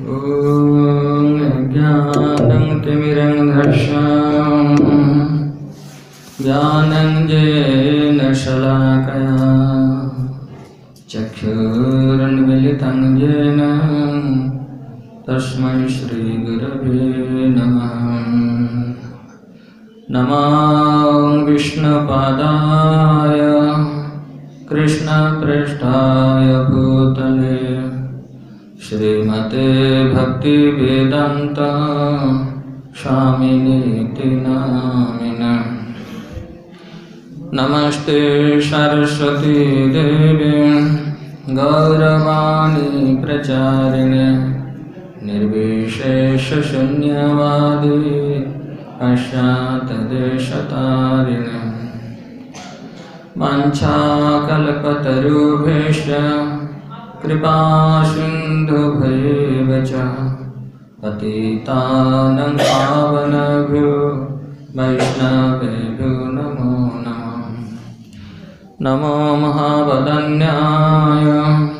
ज्ञानतिमिरन्धस्य ज्ञानञ्जनेन शलाकया चक्षुरुन्मीलितं येन तस्मै श्रीगुरवे नमः। नमो विष्णुपादाय कृष्णप्रेष्ठाय भूतले श्रीमते भक्तिवेदान्त स्वामिनीति नामिने। नमस्ते सरस्वती देवी गौरवाणी प्रचारिणे निर्विशेषशून्यवादी पाश्चात्यदेशतारिणे। वाञ्छाकल्पतरुभ्यश्च कृपासिन्धुभ्येव च पतितानां पावनेभ्यो वैष्णवेभ्यो नमो नमः। नमो महावदन्याय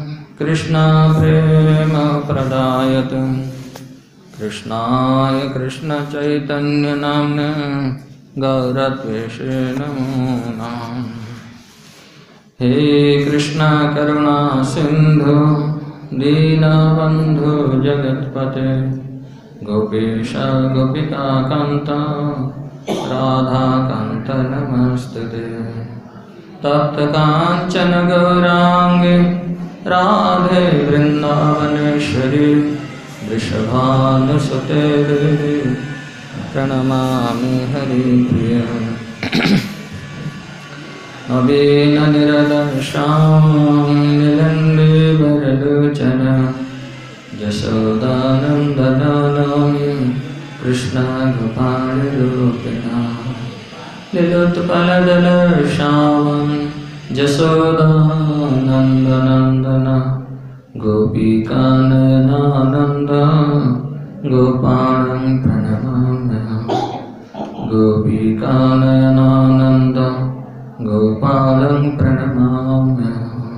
कृष्णप्रेमप्रदायते कृष्णाय कृष्णचैतन्यनाम्ने गौरत्वेषे नमो नमः। हे कृष्ण करुणा सिंधु दीनबंधु जगत्पते गोपेश गोपिका कांत राधा कांत नमस्तुते। तप्त कांचन गौरांगे राधे वृंदावनेश्वरी वृषभानुसुते देवी प्रणमामि हरिप्रिय। नवीननिरदर्शां निलम्बे वरलोचन यशोदानन्दनन्दनामि कृष्णगोपालरूपिणा। लिलोत्पलदलश्यामं यशोदानन्दनन्दन गोपिकानयनानन्द गोपालं प्रणमाम्यहम्। गोपिकानयनानन्द गोपालं प्रणमाम्यहम्।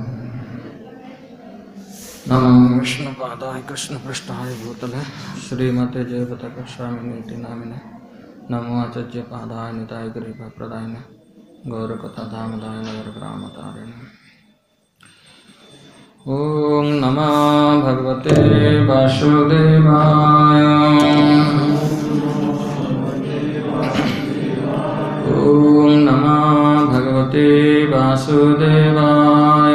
नमो विष्णुपादाय कृष्णपृष्ठाय भूतले श्रीमते जयपताका स्वामिनीति नामिने। नमो आचार्यपादाय निताय गरीबप्रदायिने गौरकथाधामदाय नगरग्रामतारिणे। ओम नमो भगवते वासुदेवाय। ओम नमो भगवते वासुदेवाय।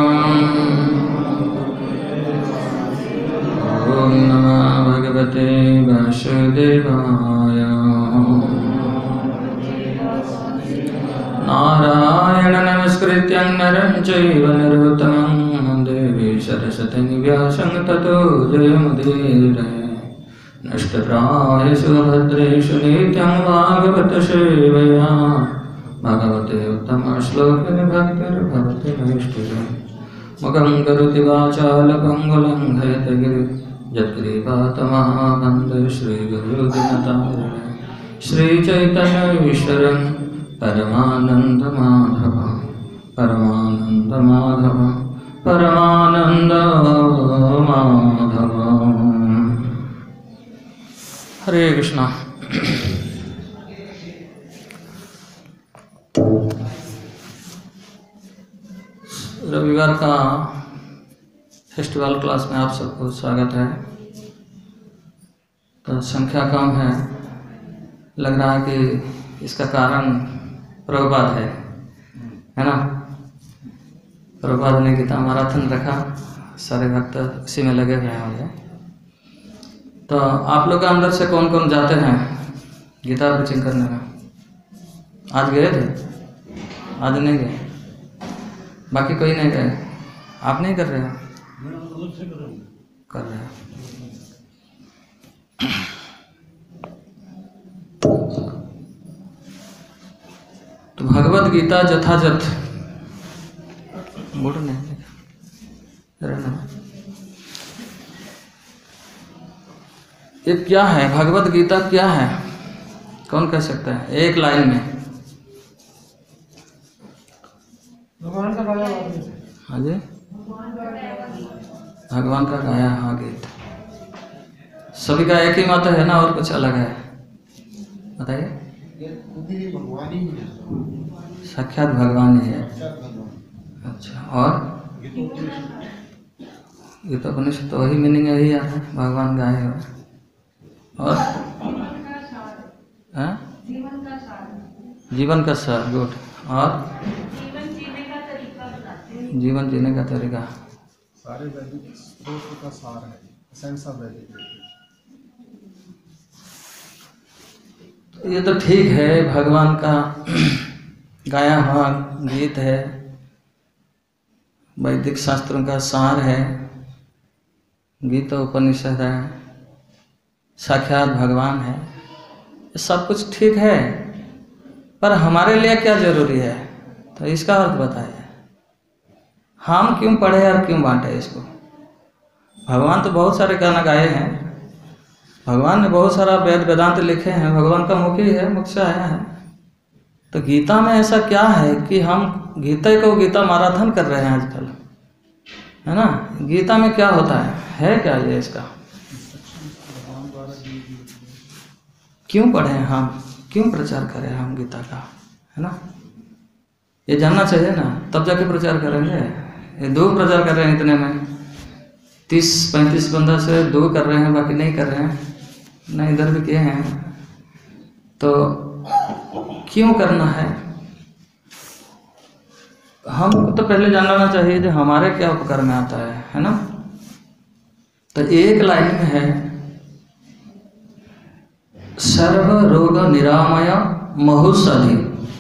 ओम नमो भगवते वासुदेवाय। नारायण नमस्कृत्य नरं चैव नरोत्तमं देवी सरस्वती व्यासं ततो जयमुदीरये। नष्टप्रायेषु भद्रेषु नित्यं भागवत सेवया भगवते उत्तमश्लोके भक्तिर्भवति नैष्ठिके। मुखं करोति वाचालं लङ्घयति गिरिं यत्कृपातमहावन्दे श्रीगुरुदिनतारिणे। श्रीचैतन्यईश्वरं परमानंद माधव परमानंद माधव परमानंद माधव। हरे कृष्णा। रविवार का फेस्टिवल क्लास में आप सबको स्वागत है। तो संख्या कम है, लग रहा है कि इसका कारण प्रभुपाद है ना। प्रभुपाद ने गीता मैराथन रखा, सारे भक्त उसी में लगे हुए हैं। तो आप लोग के अंदर से कौन कौन जाते हैं गीता प्रीचिंग करने में? आज गए थे? आज नहीं गए? बाकी कोई नहीं गए? आप नहीं कर रहे हो? कर रहे हो। तो भगवद गीता यथाजथ बोल नहीं रहना। ये क्या है? भगवद गीता क्या है? कौन कह सकता है एक लाइन में? भगवान का गाया हाँ जी, भगवान का गाया हाँ गीत। सभी का एक ही मत है ना, और कुछ अलग है? बताइए। ये खुद ही भगवान ही है, साक्षात भगवान ही है। साक्षात भगवान। अच्छा, और गीतोपनिषद तो वही मीनिंग यही आता है, भगवान गाए हुए। और हाँ? जीवन का सार, गुड। और जीवन जीने का तरीका सारे वैदिक स्रोत का सार है, एसेंस ऑफ वैदिक। ये तो ठीक है, भगवान का गाया हुआ गीत है, वैदिक शास्त्रों का सार है, गीता उपनिषद है, साक्षात भगवान है, ये सब कुछ ठीक है, पर हमारे लिए क्या जरूरी है, तो इसका अर्थ बताइए। हम क्यों पढ़े और क्यों बांटे इसको? भगवान तो बहुत सारे गाना गाए हैं, भगवान ने बहुत सारा वेद वेदांत लिखे हैं, भगवान का मुख ही है, मुख से आया है। तो गीता में ऐसा क्या है कि हम गीता को गीता मैराथन कर रहे हैं आजकल, है ना? गीता में क्या होता है क्या ये इसका? क्यों पढ़ें हम, क्यों प्रचार करें हम गीता का, है ना? ये जानना चाहिए ना, तब जाके प्रचार करेंगे। ये दो प्रचार कर रहे हैं, इतने में 30-35 बंदा से 2 कर रहे हैं, बाकी नहीं कर रहे हैं ना, इधर भी किए हैं। तो क्यों करना है? हमको तो पहले जानना चाहिए जो हमारे क्या उपकार में आता है ना? तो एक लाइन में है, सर्व रोग निरामय महौषधि।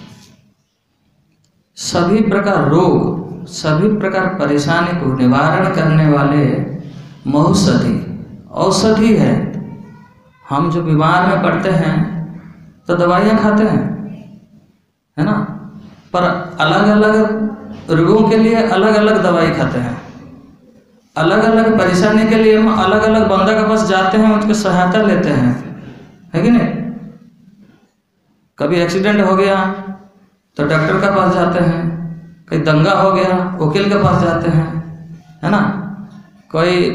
सभी प्रकार रोग, सभी प्रकार परेशानी को निवारण करने वाले महौषधि, औषधि है। हम जो बीमार में पड़ते हैं तो दवाइयाँ खाते हैं, है ना? पर अलग अलग रोगों के लिए अलग अलग दवाई खाते हैं, अलग अलग परेशानी के लिए हम अलग अलग बंदा के पास जाते हैं, उसकी सहायता लेते हैं, है कि नहीं? कभी एक्सीडेंट हो गया तो डॉक्टर के पास जाते हैं, कहीं दंगा हो गया वकील के पास जाते हैं, है ना? कोई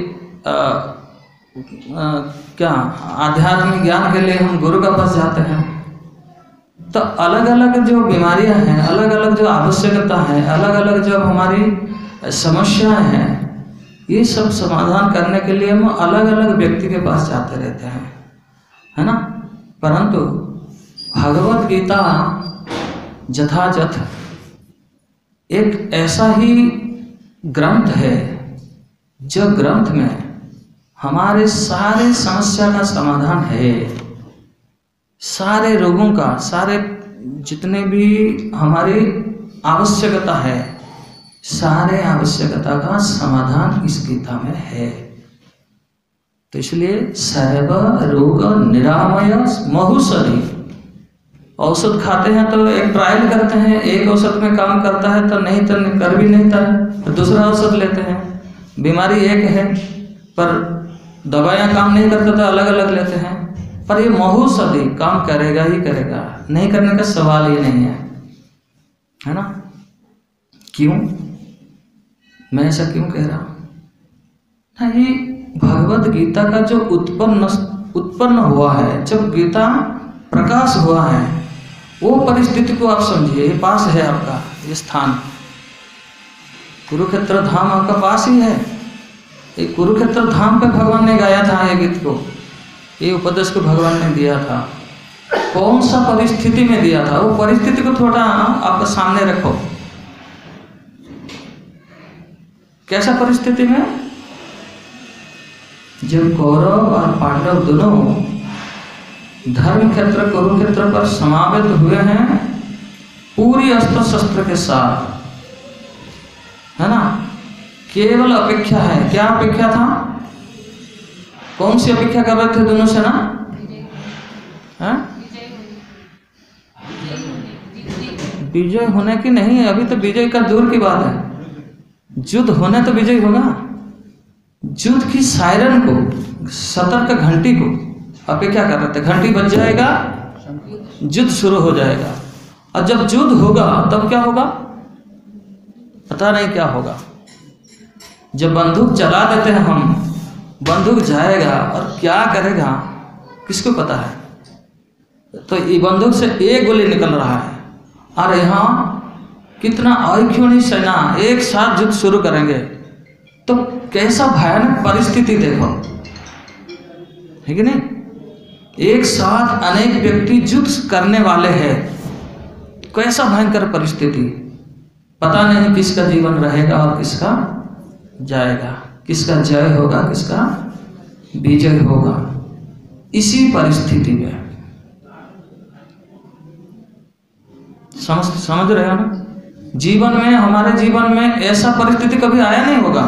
क्या आध्यात्मिक ज्ञान के लिए हम गुरु के पास जाते हैं। तो अलग अलग जो बीमारियां हैं, अलग अलग जो आवश्यकता है, अलग अलग जो हमारी समस्याएं हैं, ये सब समाधान करने के लिए हम अलग अलग व्यक्ति के पास जाते रहते हैं, है ना? परंतु भगवत गीता यथातथ एक ऐसा ही ग्रंथ है जो ग्रंथ में हमारे सारे समस्या का समाधान है, सारे रोगों का, सारे जितने भी हमारी आवश्यकता है, सारे आवश्यकता का समाधान इस गीता में है। तो इसलिए सर्व रोग निरामय महौषधि। औषध खाते हैं तो एक ट्रायल करते हैं, एक औषध में काम करता है तो नहीं, तो कर भी नहीं था, तो दूसरा औषध लेते हैं। बीमारी एक है पर दवाइयाँ काम नहीं करते तो अलग अलग लेते हैं, पर ये महौषधि काम करेगा ही करेगा, नहीं करने का सवाल ही नहीं है ना? क्यों मैं ऐसा क्यों कह रहा हूँ? ये भगवत गीता का जो उत्पन्न हुआ है, जब गीता प्रकाश हुआ है, वो परिस्थिति को आप समझिए। ये पास है आपका ये स्थान, कुरुक्षेत्र धाम आपका पास ही है। ये कुरुक्षेत्र धाम पे भगवान ने गाया था ये गीत को, ये उपदेश को भगवान ने दिया था। कौन सा परिस्थिति में दिया था, वो परिस्थिति को थोड़ा आपके सामने रखो। कैसा परिस्थिति में? जब कौरव और पांडव दोनों धर्म क्षेत्र कुरुक्षेत्र पर समावेत हुए हैं पूरी अस्त्र शस्त्र के साथ, है ना? केवल अपेक्षा है, क्या अपेक्षा था? कौन सी अपेक्षा कर रहे थे दोनों सेना? विजय होने की नहीं है, अभी तो विजय का दूर की बात है। युद्ध होने तो विजय होगा। युद्ध की सायरन को, सतर्क घंटी को अपेक्षा कर रहे थे। घंटी बज जाएगा, युद्ध शुरू हो जाएगा। और जब युद्ध होगा तब क्या होगा पता नहीं क्या होगा। जब बंदूक चला देते हैं हम बंदूक जाएगा और क्या करेगा किसको पता है। तो ये बंदूक से एक गोली निकल रहा है और यहाँ कितना आईक्यूनी सेना एक साथ युद्ध शुरू करेंगे, तो कैसा भयानक परिस्थिति देखो, है कि नहीं। एक साथ अनेक व्यक्ति युद्ध करने वाले हैं, कैसा भयंकर परिस्थिति। पता नहीं किसका जीवन रहेगा और किसका जाएगा, किसका जय होगा किसका विजय होगा। इसी परिस्थिति में समझ रहे हो ना। जीवन में, हमारे जीवन में ऐसा परिस्थिति कभी आया नहीं होगा।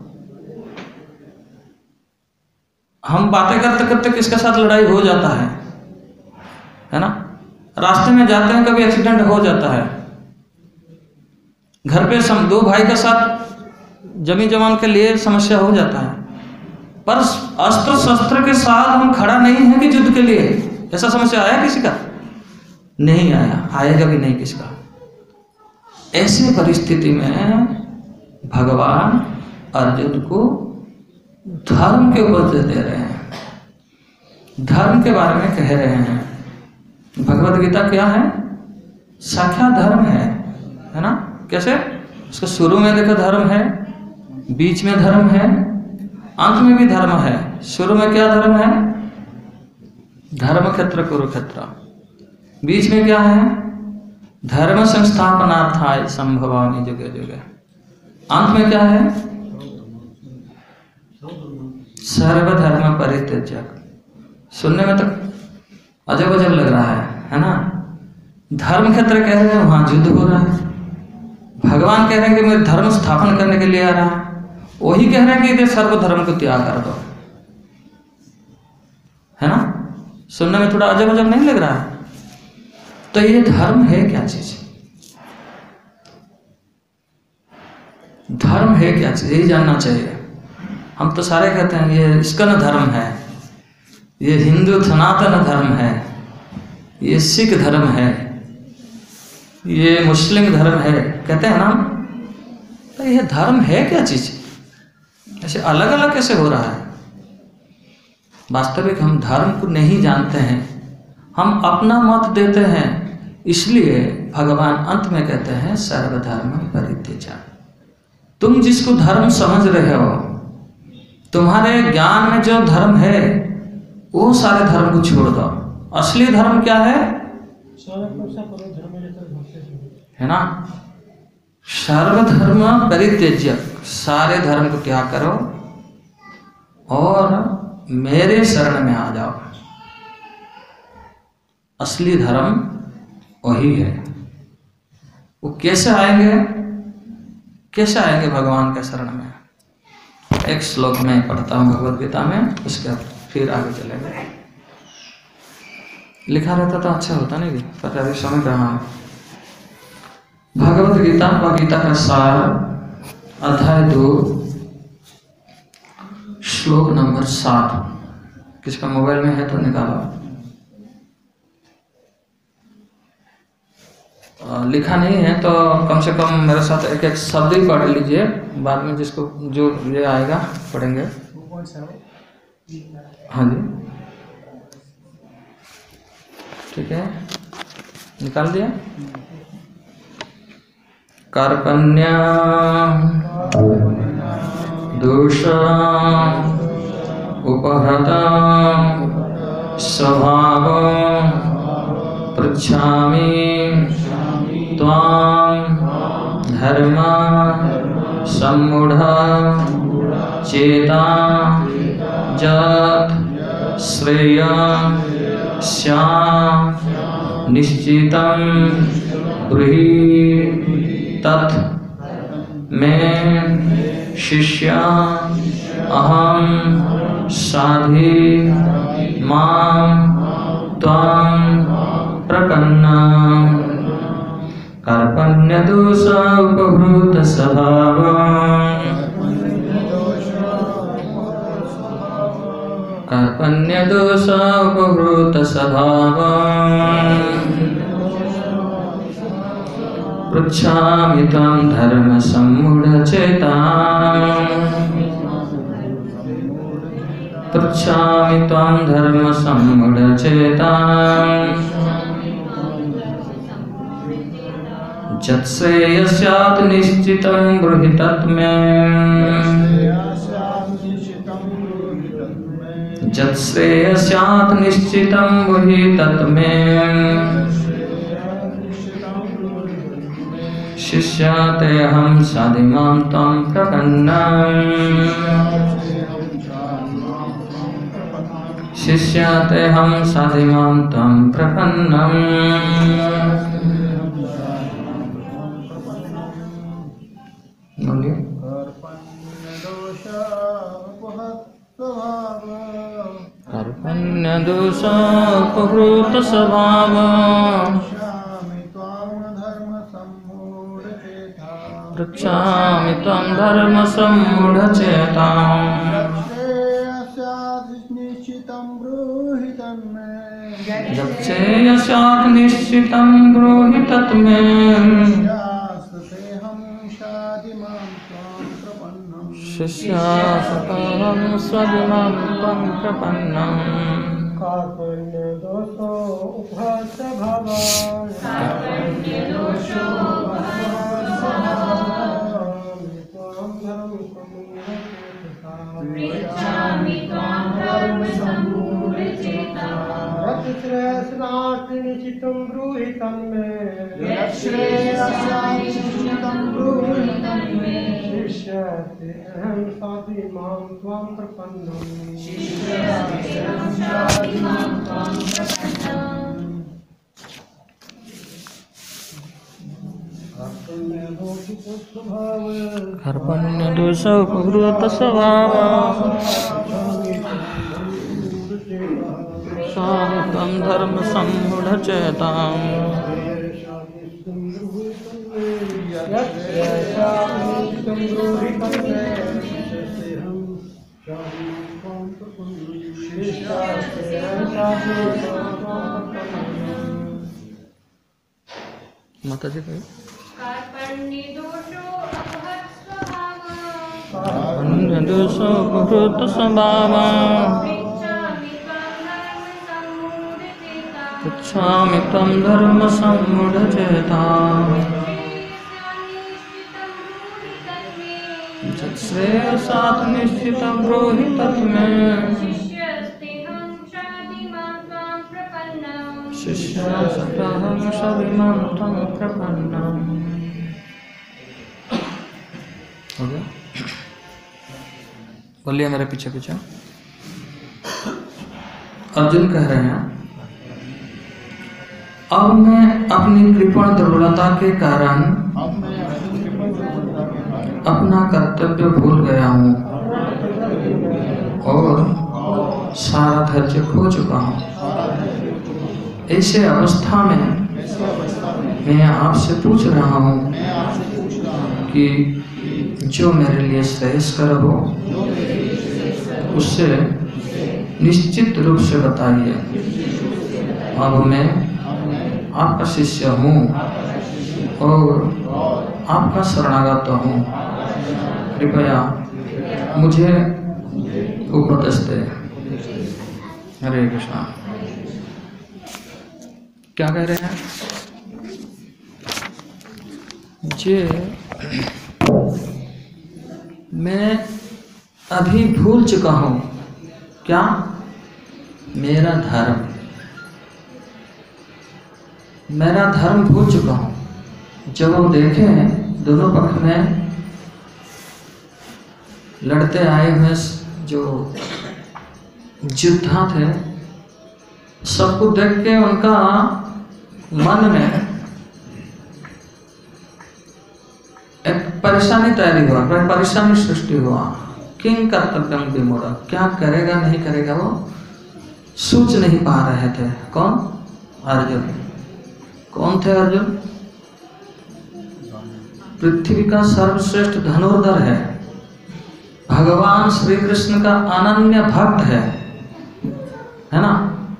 हम बातें करते करते किसके साथ लड़ाई हो जाता है ना। रास्ते में जाते हैं कभी एक्सीडेंट हो जाता है। घर पे दो भाई के साथ जमी जमान के लिए समस्या हो जाता है, पर अस्त्र शस्त्र के साथ हम खड़ा नहीं है कि युद्ध के लिए। ऐसा समस्या आया किसी का? नहीं आया, आएगा भी नहीं किसका। ऐसी परिस्थिति में भगवान अर्जुन को धर्म के उपदेश दे रहे हैं, धर्म के बारे में कह रहे हैं। भगवत गीता क्या है? साक्षात धर्म है ना। कैसे? उसका शुरू में देखो धर्म है, बीच में धर्म है, अंत में भी धर्म है। शुरू में क्या धर्म है? धर्म क्षेत्र कुरुक्षेत्र। बीच में क्या है? धर्म संस्थापनार्थाय संभवामि जुगे जुगे। अंत में क्या है? सर्वधर्म परित्यज्य। सुनने में तो अजब अजब लग रहा है ना। धर्म क्षेत्र कह रहे हैं, वहां युद्ध हो रहा है। भगवान कह रहे हैं कि मैं धर्म स्थापन करने के लिए आ रहा है, वही कह रहे हैं कि इधर सर्वधर्म को त्याग कर दो, है ना। सुनने में थोड़ा अजब अजब नहीं लग रहा है? तो ये धर्म है क्या चीज? धर्म है क्या चीज, यही जानना चाहिए। हम तो सारे कहते हैं ये इस्कन धर्म है, ये हिंदू सनातन धर्म है, ये सिख धर्म है, ये मुस्लिम धर्म है, कहते हैं ना। तो ये धर्म है क्या चीज? ऐसे अलग अलग कैसे हो रहा है? वास्तविक हम धर्म को नहीं जानते हैं, हम अपना मत देते हैं। इसलिए भगवान अंत में कहते हैं सर्वधर्म परित्यज्य। तुम जिसको धर्म समझ रहे हो, तुम्हारे ज्ञान में जो धर्म है वो सारे धर्म को छोड़ दो। असली धर्म क्या है ना? सर्वधर्म परित्यज्य, सारे धर्म को त्याग करो और मेरे शरण में आ जाओ। असली धर्म वही है। वो कैसे आएंगे? कैसे आएंगे भगवान के शरण में? एक श्लोक में पढ़ता हूँ भगवत गीता में, उसके फिर आगे चलेंगे। लिखा रहता तो अच्छा होता नहीं, पर अभी समझ रहा हूँ। भगवत गीता व गीता का सार, अध्याय 2, श्लोक नंबर 7। किसका मोबाइल में है तो निकालो। लिखा नहीं है तो कम से कम मेरे साथ एक एक शब्द ही पढ़ लीजिए, बाद में जिसको जो ये आएगा पढ़ेंगे। हाँ जी, ठीक है, निकाल दिया। कार्पण्य दोष उपहृता स्वभाव पृच्छामि त्वां धर्म सम्मूढ़ चेता जत् श्रेय स्यात् निश्चितं ब्रूहि तत् मे शिष्य अहं साधि मां त्वां प्रपन्नः। कार्पण्यदोष उपभूत स्वभावः, कार्पण्यदोष उपभूत स्वभावः पृच्छामि त्वां धर्म सम्मूढ़चेताः। पृच्छामि त्वां धर्मसम्मूढचेताम् यत्श्रेयस्यात् निश्चितं ब्रूहि तत्मे यत्श्रेयस्यात् निश्चितं ब्रूहि तत्मे शिष्यातेऽहं साधिमां त्वां प्रपन्नम् शिष्यातेऽहं साधिमां त्वां प्रपन्नम् कर्पण्यदोषोपहृतस्वभाव पृच्छामि त्वां धर्मसम्मूढचेताम् यच्चेयस्यात् निश्चितं ब्रूहि तत्मे शिष्यासकं स्वविमां त्वं प्रपन्नम् कार्पण्यदोषो निश्चितं ब्रूहि तन्मे शिष्यातेऽहं साधिमां त्वां प्रपन्नम् कर्पण्यदोषोपहृतस्वभाव त्वं धर्मसम्मूढचेताम् माता जी कहिए कर्पण्यदोषोपहृतस्वभाव पृच्छामि त्वं धर्मसम्मूढचेताम् यत्श्रेयस्यात् निश्चितं ब्रूहि तत्मे शिष्यासकं स्वविमां त्वं प्रपन्नम्। हो गया? बोलिए मेरे पीछे पीछे। अर्जुन कह रहे हैं अब मैं अपनी कृपण दुर्बलता के कारण अपना कर्तव्य भूल गया हूँ और सारा धैर्य खो चुका हूँ। ऐसे अवस्था में मैं आपसे पूछ रहा हूँ कि जो मेरे लिए श्रेयस्कर हो उससे निश्चित रूप से बताइए। अब मैं आपका शिष्य हूँ और आपका शरणागत हूँ, कृपया मुझे उपदेश दे। हरे कृष्णा। क्या कह रहे हैं जी? मैं अभी भूल चुका हूँ क्या? मेरा धर्म भूल चुका हूँ। जब हम देखें दोनों पक्ष में लड़ते आए हुए जो योद्धा थे, सबको देख के उनका मन में एक परेशानी तैयारी हुआ, परेशानी सृष्टि हुआ। किंग कर्तव्यम विमूढ़, क्या करेगा नहीं करेगा वो सोच नहीं पा रहे थे। कौन? अर्जुन। कौन थे अर्जुन? पृथ्वी का सर्वश्रेष्ठ धनुर्धर है, भगवान श्री कृष्ण का अनन्य भक्त है ना?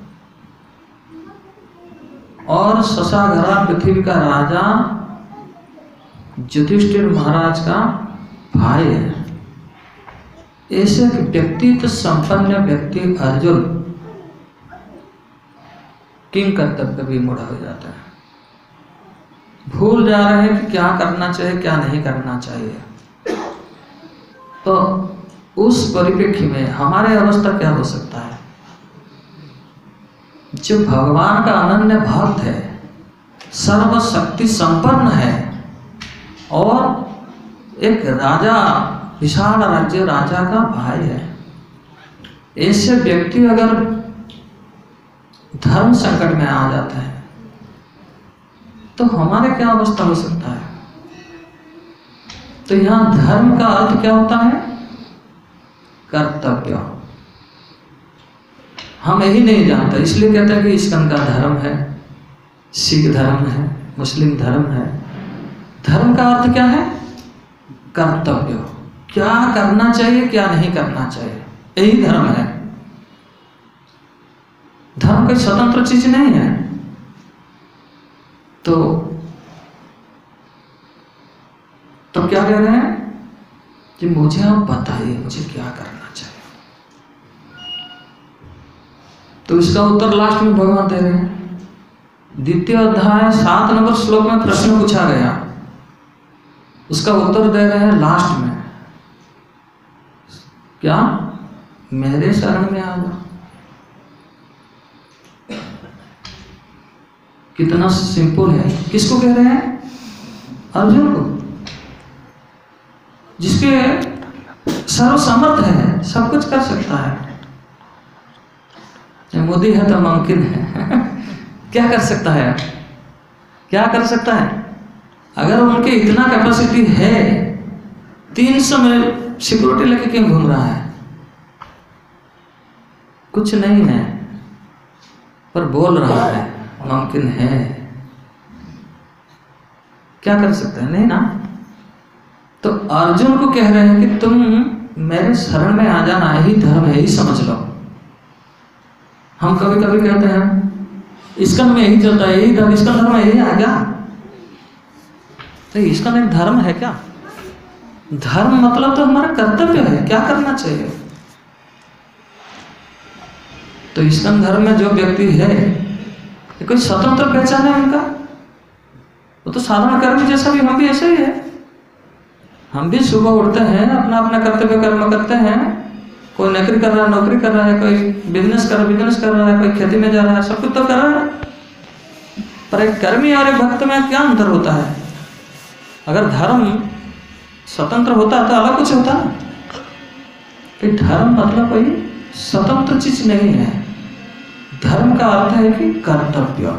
और शशाघरा पृथ्वी का राजा युधिष्ठिर महाराज का भाई है। ऐसे व्यक्तित्व संपन्न व्यक्ति अर्जुन किंग कर्तव्य भी मुड़ा हो जाता है, भूल जा रहे हैं कि क्या करना चाहिए क्या नहीं करना चाहिए। तो उस परिप्रेक्ष्य में हमारे अवस्था क्या हो सकता है? जो भगवान का अनन्य भक्त है, सर्वशक्ति संपन्न है और एक राजा, विशाल राज्य राजा का भाई है, ऐसे व्यक्ति अगर धर्म संकट में आ जाते हैं तो हमारे क्या अवस्था हो सकता है? तो यहां धर्म का अर्थ क्या होता है? कर्तव्य। हम यही नहीं जानते, इसलिए कहते हैं कि इस्कॉन का धर्म है, सिख धर्म है, मुस्लिम धर्म है। धर्म का अर्थ क्या है? कर्तव्य। क्या करना चाहिए क्या नहीं करना चाहिए, यही धर्म है। धर्म कोई स्वतंत्र चीज नहीं है। तो क्या कह रहे हैं कि मुझे आप बताइए मुझे क्या करना चाहिए। तो इसका उत्तर लास्ट में भगवान दे रहे हैं। द्वितीय अध्याय 7 नंबर श्लोक में प्रश्न पूछा गया, उसका उत्तर दे रहे हैं लास्ट में। क्या? मेरे शरण में आ जाओ। कितना सिंपल है। किसको कह रहे हैं? अर्जुन को, जिसके सर्वसमर्थ है, सब कुछ कर सकता है। मोदी है तो मुमकिन है। क्या कर सकता है? क्या कर सकता है? अगर उनके इतना कैपेसिटी है, 300 में सिक्योरिटी लेके क्यों घूम रहा है? कुछ नहीं है, पर बोल रहा है मुमकिन है। क्या कर सकते हैं? नहीं ना। तो अर्जुन को कह रहे हैं कि तुम मेरे शरण में आ जाना, यही धर्म है, यही समझ लो। हम कभी कभी कहते हैं इस्कॉन में यही चलता है, यही धर्म, इस्कॉन धर्म यही आ गया। तो इस्कॉन एक धर्म है क्या? धर्म मतलब तो हमारा कर्तव्य है, क्या करना चाहिए। तो इस्कॉन धर्म में जो व्यक्ति है, ये कोई स्वतंत्र पहचान है उनका? वो तो साधारण कर्मी जैसा भी, हम भी ऐसे ही है। हम भी सुबह उठते हैं, अपना अपना कर्तव्य कर्म करते हैं। कोई नौकरी कर रहा है, नौकरी कर रहा है, कोई बिजनेस कर रहा है, कोई खेती में जा रहा है, सब कुछ तो कर रहा है। पर एक कर्मी और एक भक्त में क्या अंतर होता है? अगर धर्म स्वतंत्र होता तो अलग कुछ होता ना। कि धर्म मतलब कोई स्वतंत्र चीज नहीं है। धर्म का अर्थ है कि कर्तव्य,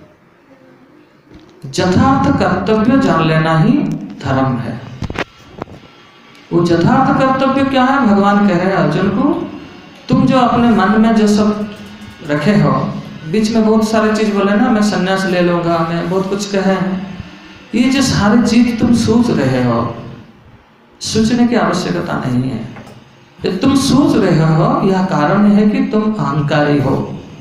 यथार्थ कर्तव्य जान लेना ही धर्म है। वो यथार्थ कर्तव्य क्या है? भगवान कह रहे हैं अर्जुन को, तुम जो अपने मन में जो सब रखे हो, बीच में बहुत सारे चीज बोले ना, मैं संन्यास ले लूंगा, मैं बहुत कुछ कहे हैं। ये जो सारी चीज तुम सोच रहे हो, सोचने की आवश्यकता नहीं है। ये तुम सोच रहे हो, यह कारण है कि तुम अहंकारी हो,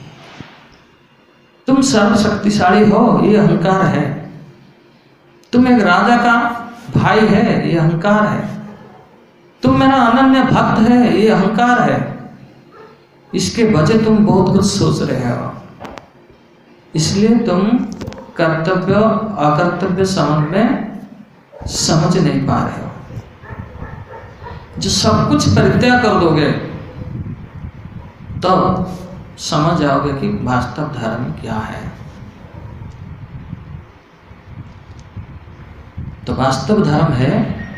तुम सर्वशक्तिशाली हो, ये अहंकार है। तुम एक राजा का भाई है, ये अहंकार है। तुम मेरा अनन्य भक्त है, ये अहंकार है। इसके वजह तुम बहुत कुछ सोच रहे हो, इसलिए तुम कर्तव्य अकर्तव्य संबंध में समझ नहीं पा रहे हो। जो सब कुछ परित्याग कर दोगे तब समझ जाओगे कि वास्तव धर्म क्या है। तो वास्तव धर्म है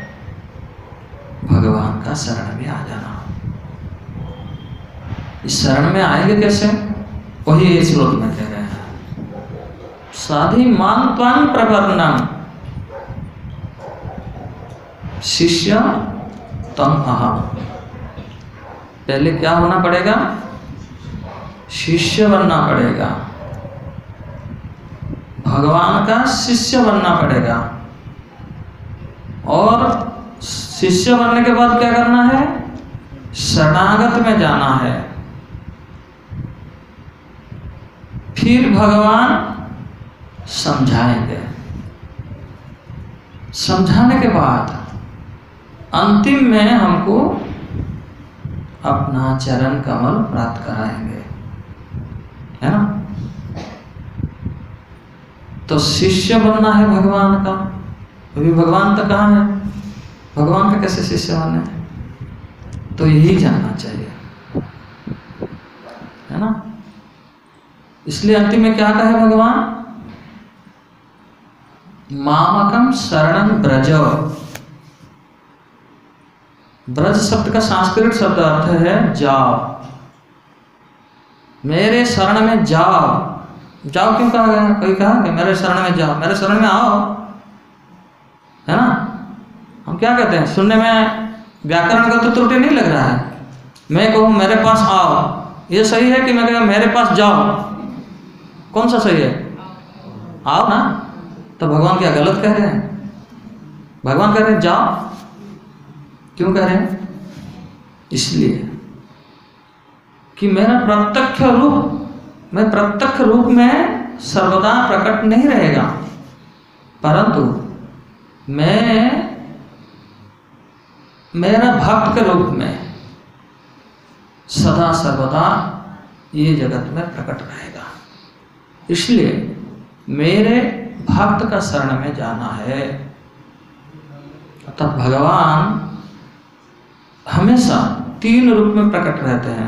भगवान का शरण में आ जाना। इस शरण में आएंगे कैसे? वही इस श्लोक में कह रहे हैं, साधि मान त्वां प्रपन्नम शिष्य तम अहम। पहले क्या होना पड़ेगा? शिष्य बनना पड़ेगा, भगवान का शिष्य बनना पड़ेगा। और शिष्य बनने के बाद क्या करना है? शरणागत में जाना है। फिर भगवान समझाएंगे। समझाने के बाद अंतिम में हमको अपना चरण कमल प्राप्त कराएंगे, है ना। तो शिष्य बनना है भगवान का, अभी भगवान तो कहाँ है, भगवान का कैसे शिष्य बने, तो यही जानना चाहिए, है ना। इसलिए अंतिम में क्या कहे भगवान, मामकम शरणं ब्रज। ब्रज शब्द का संस्कृत शब्द अर्थ है जाओ, मेरे शरण में जाओ। जाओ क्यों कहा गया, कोई कहा कि मेरे शरण में जाओ, मेरे शरण में आओ, है ना। हम क्या कहते हैं, सुनने में व्याकरण का तो त्रुटि नहीं लग रहा है। मैं कहूँ मेरे पास आओ, ये सही है कि मैं कहूँ मेरे पास जाओ, कौन सा सही है, आओ ना। तो भगवान क्या गलत कह रहे हैं, भगवान कह रहे हैं जाओ, क्यों कह रहे हैं, इसलिए कि मेरा प्रत्यक्ष रूप, मैं प्रत्यक्ष रूप में सर्वदा प्रकट नहीं रहेगा, परंतु मैं मेरा भक्त के रूप में सदा सर्वदा ये जगत में प्रकट रहेगा। इसलिए मेरे भक्त का शरण में जाना है। तब भगवान हमेशा 3 रूप में प्रकट रहते हैं,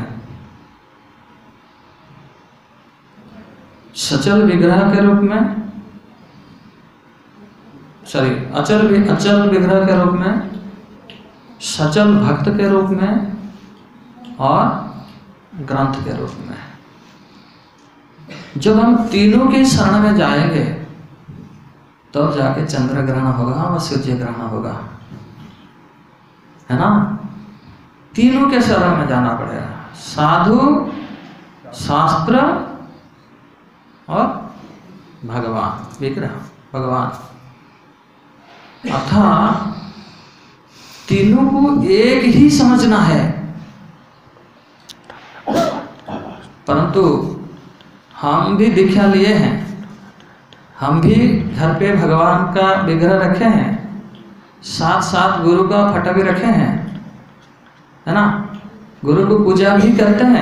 सचल विग्रह के रूप में, अचल विग्रह के रूप में, सचल भक्त के रूप में और ग्रंथ के रूप में। जब हम तीनों के शरण में जाएंगे तब तो जाके चंद्र ग्रहण होगा और सूर्य ग्रहण होगा, है ना। तीनों के शरण में जाना पड़ेगा, साधु, शास्त्र और भगवान, विग्रह भगवान। अर्थात तीनों को एक ही समझना है, परंतु हम भी दीक्षा लिए हैं, हम भी घर पे भगवान का विग्रह रखे हैं, साथ साथ गुरु का फोटो भी रखे हैं, है ना। गुरु को पूजा भी करते हैं।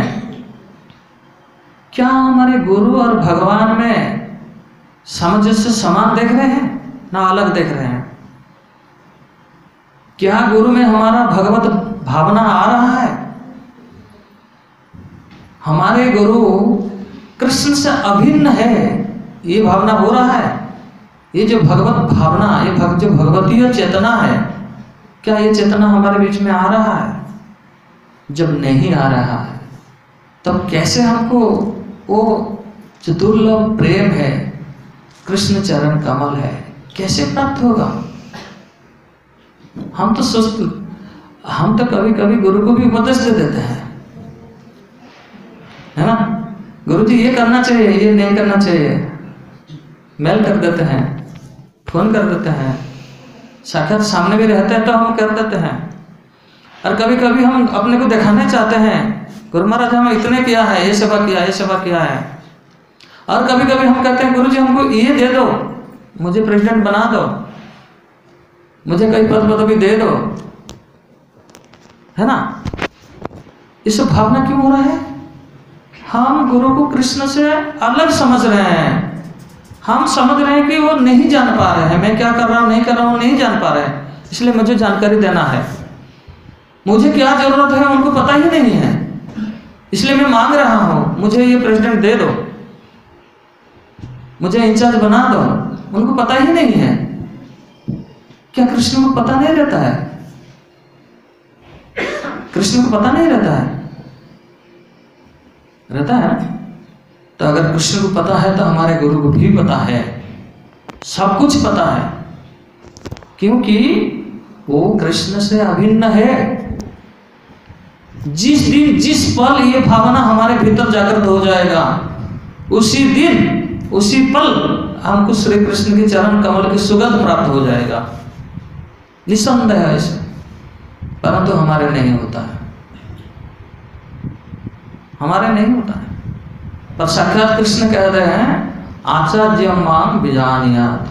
क्या हमारे गुरु और भगवान में सामंजस्य समान देख रहे हैं ना अलग देख रहे हैं? क्या गुरु में हमारा भगवत भावना आ रहा है? हमारे गुरु कृष्ण से अभिन्न है, ये भावना हो रहा है? ये जो भगवत भावना, ये जो भगवतीय चेतना है, क्या ये चेतना हमारे बीच में आ रहा है? जब नहीं आ रहा है तब कैसे हमको वो जो दुर्लभ प्रेम है, कृष्ण चरण कमल है, कैसे प्राप्त होगा? हम तो कभी कभी गुरु को भी उपदेश दे देते हैं, है ना। गुरु जी ये करना चाहिए, ये नहीं करना चाहिए, मेल कर देते हैं, फोन कर देते हैं, साक्षात सामने भी रहते हैं तो हम कर देते हैं। और कभी कभी हम अपने को दिखाने चाहते हैं, गुरु महाराज हम इतने किया है, ये सेवा किया, ये सेवा किया है। और कभी कभी हम कहते हैं गुरु जी हमको ये दे दो, मुझे प्रेसिडेंट बना दो, मुझे कई पद पदवी दे दो, है ना। ये सब भावना क्यों हो रहा है? हम गुरु को कृष्ण से अलग समझ रहे हैं। हम समझ रहे हैं कि वो नहीं जान पा रहे हैं, मैं क्या कर रहा हूँ नहीं कर रहा हूँ नहीं जान पा रहे हैं, इसलिए मुझे जानकारी देना है। मुझे क्या जरूरत है उनको पता ही नहीं है, इसलिए मैं मांग रहा हूँ मुझे ये प्रेसिडेंट दे दो, मुझे इंचार्ज बना दो। उनको पता ही नहीं है। क्या कृष्ण को पता नहीं रहता है? कृष्ण को पता नहीं रहता है? रहता है। तो अगर कृष्ण को पता है तो हमारे गुरु को भी पता है, सब कुछ पता है, क्योंकि वो कृष्ण से अभिन्न है। जिस दिन जिस पल ये भावना हमारे भीतर जागृत हो जाएगा, उसी दिन उसी पल हमको श्री कृष्ण के चरण कमल की सुगंध प्राप्त हो जाएगा, निसंदेह है इसमें। परंतु हमारे नहीं होता है, हमारे नहीं होता है। पर साक्षात कृष्ण कह रहे हैं आचार्य माम विजानियात,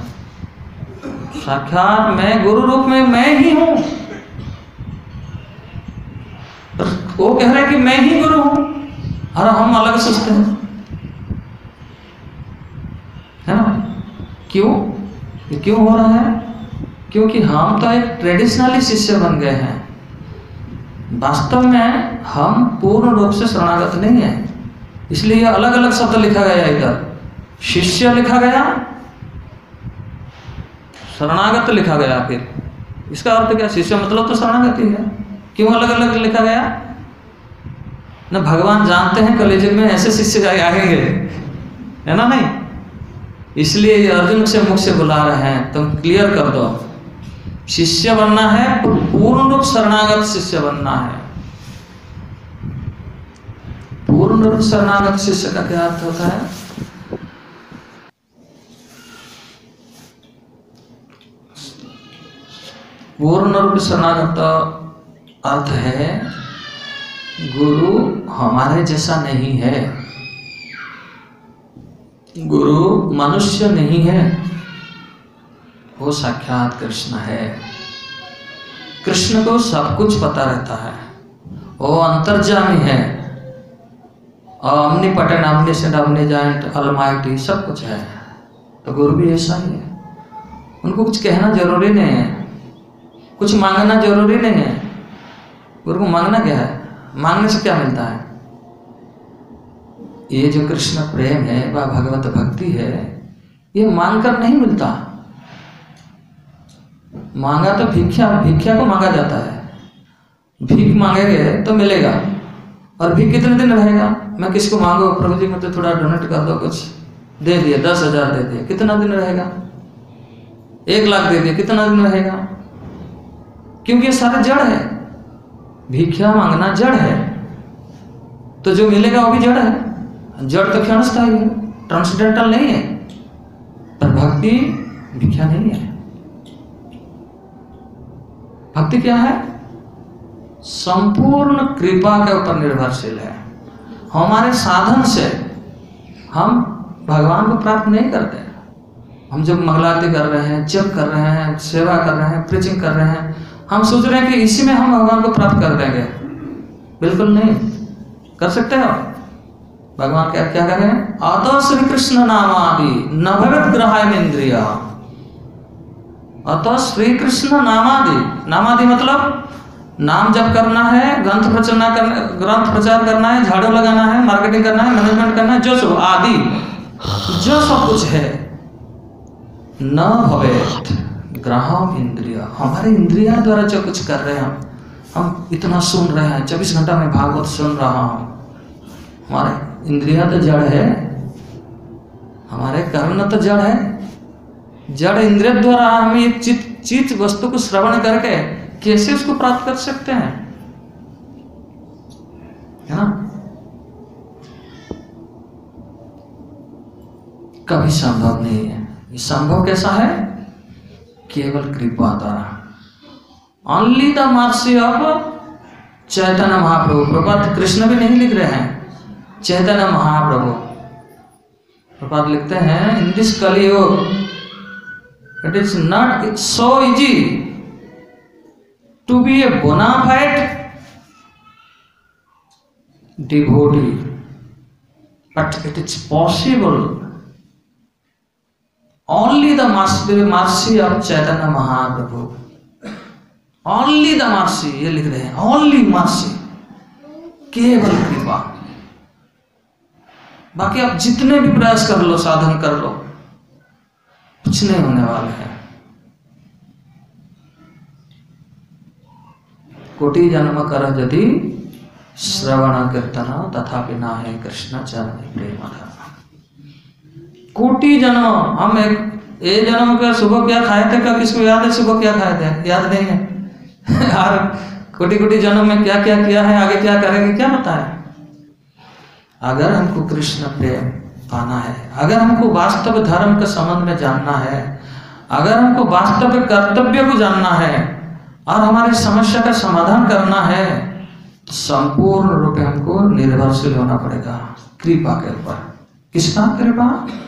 साक्षात मैं गुरु रूप में मैं ही हूं। वो कह रहे हैं कि मैं ही गुरु हूं और हम अलग सोचते हैं, है ना? क्यों? ये क्यों हो रहा है? क्योंकि हम तो एक ट्रेडिशनली शिष्य बन गए हैं। वास्तव में हम पूर्ण रूप से शरणागत नहीं है, इसलिए अलग अलग शब्द लिखा गया। इधर शिष्य लिखा गया, शरणागत लिखा गया। फिर इसका अर्थ क्या? शिष्य मतलब तो शरणागत ही है। क्यों अलग अलग लिखा गया? ना भगवान जानते हैं कलेजे में ऐसे शिष्य आएंगे, है ना? नहीं, इसलिए ये अर्जुन से मुख से बुला रहे हैं, तुम क्लियर कर दो। शिष्य बनना है, पूर्ण रूप शरणागत शिष्य बनना है। पूर्ण रूप शरणागत शिष्य का क्या अर्थ होता है? पूर्ण रूप शरणागत अर्थ है गुरु हमारे जैसा नहीं है, गुरु मनुष्य नहीं है, वो साक्षात कृष्ण है। कृष्ण को सब कुछ पता रहता है, वो अंतर्जामी है, omnipotent, omniscient, omniscient, almighty, सब कुछ है। तो गुरु भी ऐसा ही है, उनको कुछ कहना जरूरी नहीं है, कुछ मांगना जरूरी नहीं है। गुरु को मांगना क्या है? मांगने से क्या मिलता है? ये जो कृष्ण प्रेम है वह भगवत भक्ति है, ये मांग कर नहीं मिलता। मांगा तो भिक्षा, भिक्षा को मांगा जाता है। भीख मांगेंगे तो मिलेगा, और भीख कितने दिन रहेगा? मैं किसको मांगू, प्रभु जी मुझे थोड़ा डोनेट कर दो, कुछ दे दिए, 10,000 दे दिए, कितना दिन रहेगा? 1 लाख दे दिए, कितना दिन रहेगा? क्योंकि ये सारे जड़ है, भिक्षा मांगना जड़ है, तो जो मिलेगा वो भी जड़ है। जड़ तो क्षणस्थायी है, ट्रांसडेंटल नहीं है। पर भक्ति भिक्षा नहीं है। भक्ति क्या है? संपूर्ण कृपा के ऊपर निर्भरशील है। हमारे साधन से हम भगवान को प्राप्त नहीं करते। हम जब मंगलारती कर रहे हैं, जप कर रहे हैं, सेवा कर रहे हैं, प्रीचिंग कर रहे हैं, हम सोच रहे हैं कि इसी में हम भगवान को प्राप्त कर देंगे। बिल्कुल नहीं कर सकते हो। भगवान क्या क्या कह रहे हैं? अतः श्री कृष्ण नामादि न भवेत् ग्रहाय इंद्रिया। अतः श्री कृष्ण नामादि, नामादि मतलब नाम जप करना है, ग्रंथ प्रचार करना है, झाड़ू लगाना है, मार्केटिंग करना है, मैनेजमेंट करना है, जो सब आदि जो सब कुछ है, न भवेत् ग्रहाम इंद्रिया। हमारे इंद्रिया द्वारा जो कुछ कर रहे हैं, हम इतना सुन रहे हैं, 24 घंटा में भागवत सुन रहा हूं, हमारे इंद्रिया तो जड़ है, हमारे कर्ण तो जड़ है। जड़ इंद्रिय द्वारा हम एक चित वस्तु को श्रवण करके कैसे उसको प्राप्त कर सकते हैं, है ना? कभी संभव नहीं है। ये संभव कैसा है? केवल कृपा द्वारा। Only the mercy of Chaitanya Mahaprabhu. Prabhupada Krishna भी नहीं लिख रहे हैं, चैतन्य महाप्रभु। प्रभुपाद लिखते हैं, in this Kaliyuga it is not so easy to be a bona fide devotee, but it is possible only the mercy of Chaitanya Mahaprabhu, only the mercy, ये लिख रहे हैं, only mercy, केवल कृपा। बाकी आप जितने भी प्रयास कर लो, साधन कर लो, कुछ नहीं होने वाले हैं। कोटि जन्म कर यदि श्रवण कीर्तन तथापि ना है कृष्ण चरण प्रेम। कोटि जन्म, हम एक जन्म का सुबह क्या खाए थे, क्या किसको याद है? सुबह क्या खाए थे? याद नहीं है यार। कोटि कोटि जन्म में क्या क्या किया है, आगे क्या करेंगे, क्या पता है? अगर हमको कृष्ण प्रेम पाना है, अगर हमको वास्तव धर्म के संबंध में जानना है, अगर हमको वास्तव कर्तव्य को जानना है और हमारी समस्या का समाधान करना है, तो संपूर्ण रूप में हमको निर्भरशील होना पड़ेगा कृपा के ऊपर। किसका कृपा?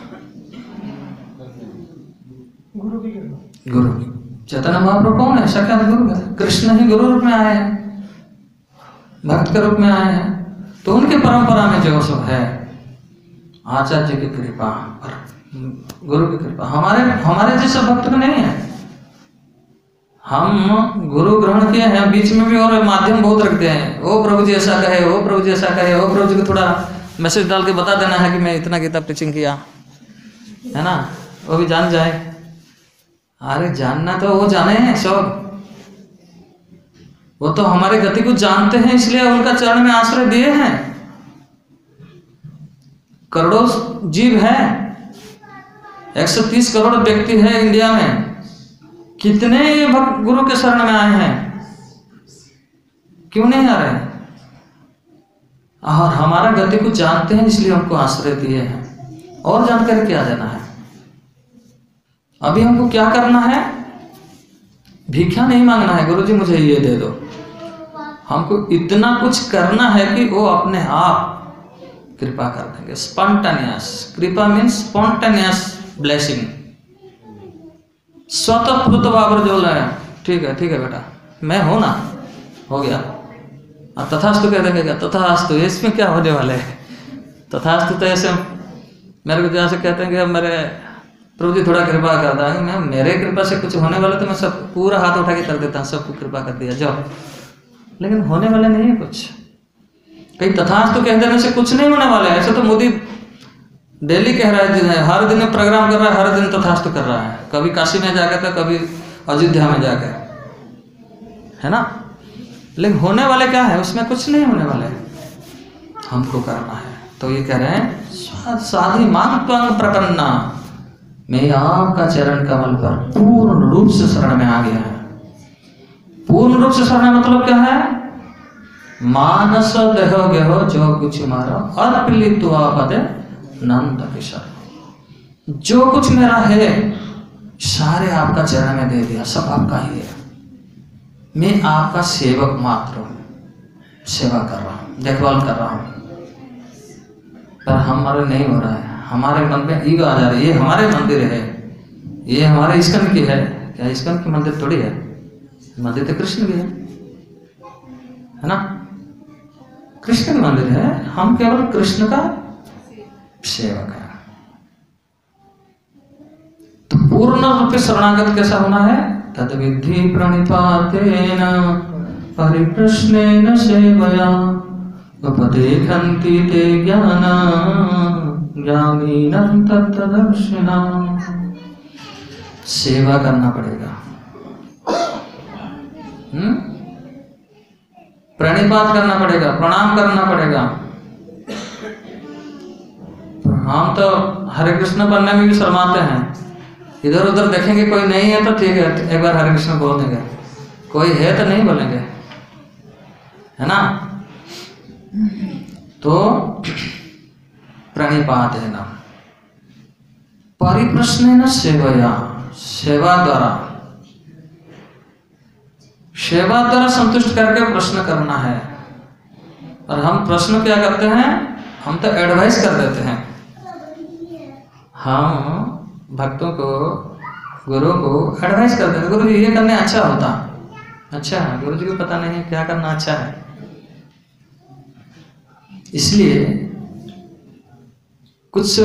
गुरु की कृपा। गुरु की। चैतन्य महाप्रभु कौन है? साक्षात गुरु है। कृष्ण ही गुरु रूप में आए हैं। भक्त के रूप में आए हैं, तो उनकी परंपरा में जो सब है आचार्य की कृपा और गुरु की कृपा, हमारे जैसे भक्त में नहीं है। हम गुरु ग्रहण किए हैं, बीच में भी और माध्यम बहुत रखते हैं, ओ प्रभु जी ऐसा कहे, ओ प्रभु जी ऐसा कहे, ओ प्रभु जी को थोड़ा मैसेज डाल के बता देना है कि मैं इतना गीता टीचिंग किया है ना, वो भी जान जाए। अरे जानना तो वो जाने हैं सब, वो तो हमारी गति को जानते हैं, इसलिए उनका चरण में आश्रय दिए हैं। करोड़ों जीव है, 130 करोड़ व्यक्ति है इंडिया में, कितने ये भक्त गुरु के शरण में आए हैं, क्यों नहीं आ रहे हैं? और हमारा गति को जानते हैं, इसलिए हमको आश्रय दिए हैं। और जानकारी क्या देना है? अभी हमको क्या करना है? भिक्षा नहीं मांगना है, गुरु जी मुझे ये दे दो। हमको इतना कुछ करना है कि वो अपने आप कृपा कर देंगे। स्पॉन्टेनियस कृपा मीन्स स्पॉन्टेनियस ब्लेसिंग, स्वतःस्फूर्त भाव जो है, ठीक है बेटा मैं हूं ना, हो गया। और तथास्तु कह देंगे क्या? तथास्तु, इसमें क्या होने वाले है? तथास्तु तो ऐसे मेरे को जैसे कहते हैं कि मेरे प्रभु जी थोड़ा कृपा कर दें, मैं मेरे कृपा से कुछ होने वाला तो मैं सब पूरा हाथ उठा के कर देता हूँ, सबको कृपा कर दिया जाओ, लेकिन होने वाले नहीं है कुछ। कहीं तथास्तु कह देने से कुछ नहीं होने वाला है। ऐसे तो मोदी डेली कह रहा है, हर दिन प्रोग्राम कर रहा है, हर दिन तथास्तु कर रहा है, कभी काशी में जाकर तो कभी अयोध्या में जाकर, है ना। लेकिन होने वाले क्या है? उसमें कुछ नहीं होने वाले, हमको करना है। तो ये कह रहे हैं साधी मांग त्वं प्रपन्ना, मैं आपका चरण कमल पर पूर्ण रूप से शरण में आ गया है। पूर्ण रूप से शरण मतलब क्या है? मानस देहो गेहो जो कुछ मारो अर्पिलित्वा पदे नंद किशोर, जो कुछ मेरा है सारे आपका चरण में दे दिया, सब आपका ही है। मैं आपका सेवक मात्र हूं, सेवा कर रहा हूं, देखभाल कर रहा हूं। पर हमारे नहीं हो रहा है, हमारे मन में ईगो आ जा रही है, ये हमारे मंदिर है, ये हमारे इस्कन की है। क्या इस्कन की मंदिर थोड़ी है, मंदिर तो कृष्ण की है ना, कृष्ण की मंदिर है। हम केवल कृष्ण का सेवक है। तो पूर्ण रूप से शरणागत कैसा होना है? तद विधि प्रणिपातेन परिप्रश्नेन सेवया उपदेशन्ति ते ज्ञानं ज्ञानीनं तत्तदर्शिनाम्। सेवा करना पड़ेगा, प्रणिपात करना पड़ेगा, प्रणाम करना पड़ेगा। हम तो हरे कृष्ण बनने में भी शर्माते हैं, इधर उधर देखेंगे कोई नहीं है तो ठीक है एक बार हरे कृष्ण बोल देंगे, कोई है तो नहीं बोलेंगे, है ना। तो प्रणिपात है ना, परिप्रश्नेन सेवया, सेवा द्वारा संतुष्ट करके प्रश्न करना है। और हम प्रश्न क्या करते हैं? हम तो एडवाइस कर देते हैं। हम भक्तों को, गुरु को एडवाइस करते हैं, गुरु जी ये करने अच्छा होता, अच्छा है, गुरु जी को पता नहीं क्या करना अच्छा है। इसलिए कुछ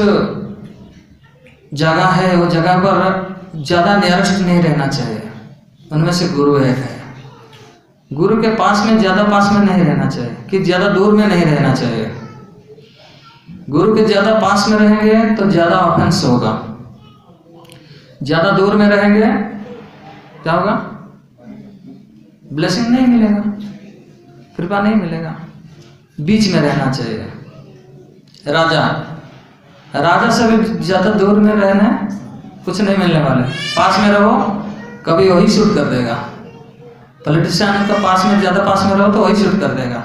जगह है, वो जगह पर ज्यादा नियरेस्ट नहीं रहना चाहिए, उनमें से गुरु एक है। गुरु के पास में ज्यादा पास में नहीं रहना चाहिए, कि ज्यादा दूर में नहीं रहना चाहिए। गुरु के ज्यादा पास में रहेंगे तो ज्यादा ऑफेंस होगा, ज्यादा दूर में रहेंगे क्या होगा? ब्लेसिंग नहीं मिलेगा, कृपा नहीं मिलेगा। बीच में रहना चाहिए। राजा से भी ज्यादा दूर में रहना कुछ नहीं मिलने वाले, पास में रहो कभी वही शूट कर देगा। पॉलिटिशियन का पास में ज्यादा पास में रहो तो वही शूट कर देगा।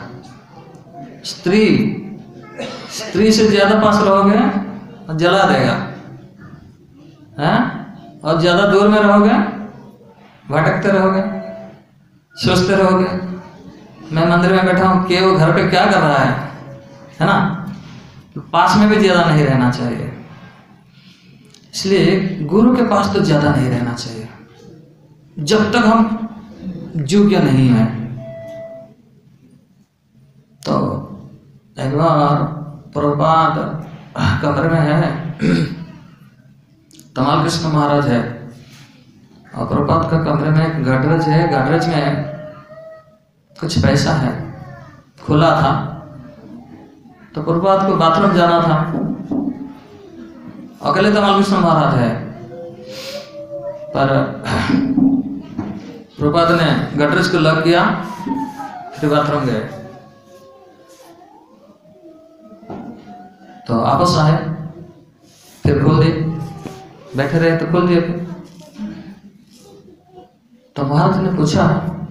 स्त्री से ज्यादा पास रहोगे और जला देगा, हैं? और ज्यादा दूर में रहोगे भटकते रहोगे, सोचते रहोगे मैं मंदिर में बैठा हूँ कि वो घर पे क्या कर रहा है ना। तो पास में भी ज्यादा नहीं रहना चाहिए। इसलिए गुरु के पास तो ज्यादा नहीं रहना चाहिए जब तक हम योग्य नहीं है। एक बार प्रभुपाद कमरे में है, तमाल कृष्ण महाराज है, और प्रभुपाद का कमरे में एक गडरेज है, गडरेज में कुछ पैसा है, खुला था। तो प्रभुपाद को बाथरूम जाना था, अकेले तमाल कृष्ण महाराज है, पर प्रभुपाद ने गडरेज को लॉक किया, फिर बाथरूम गए। तो वापस आए, फिर खोल दिए, बैठे रहे तो खोल दिए। तो महाराज ने पूछा,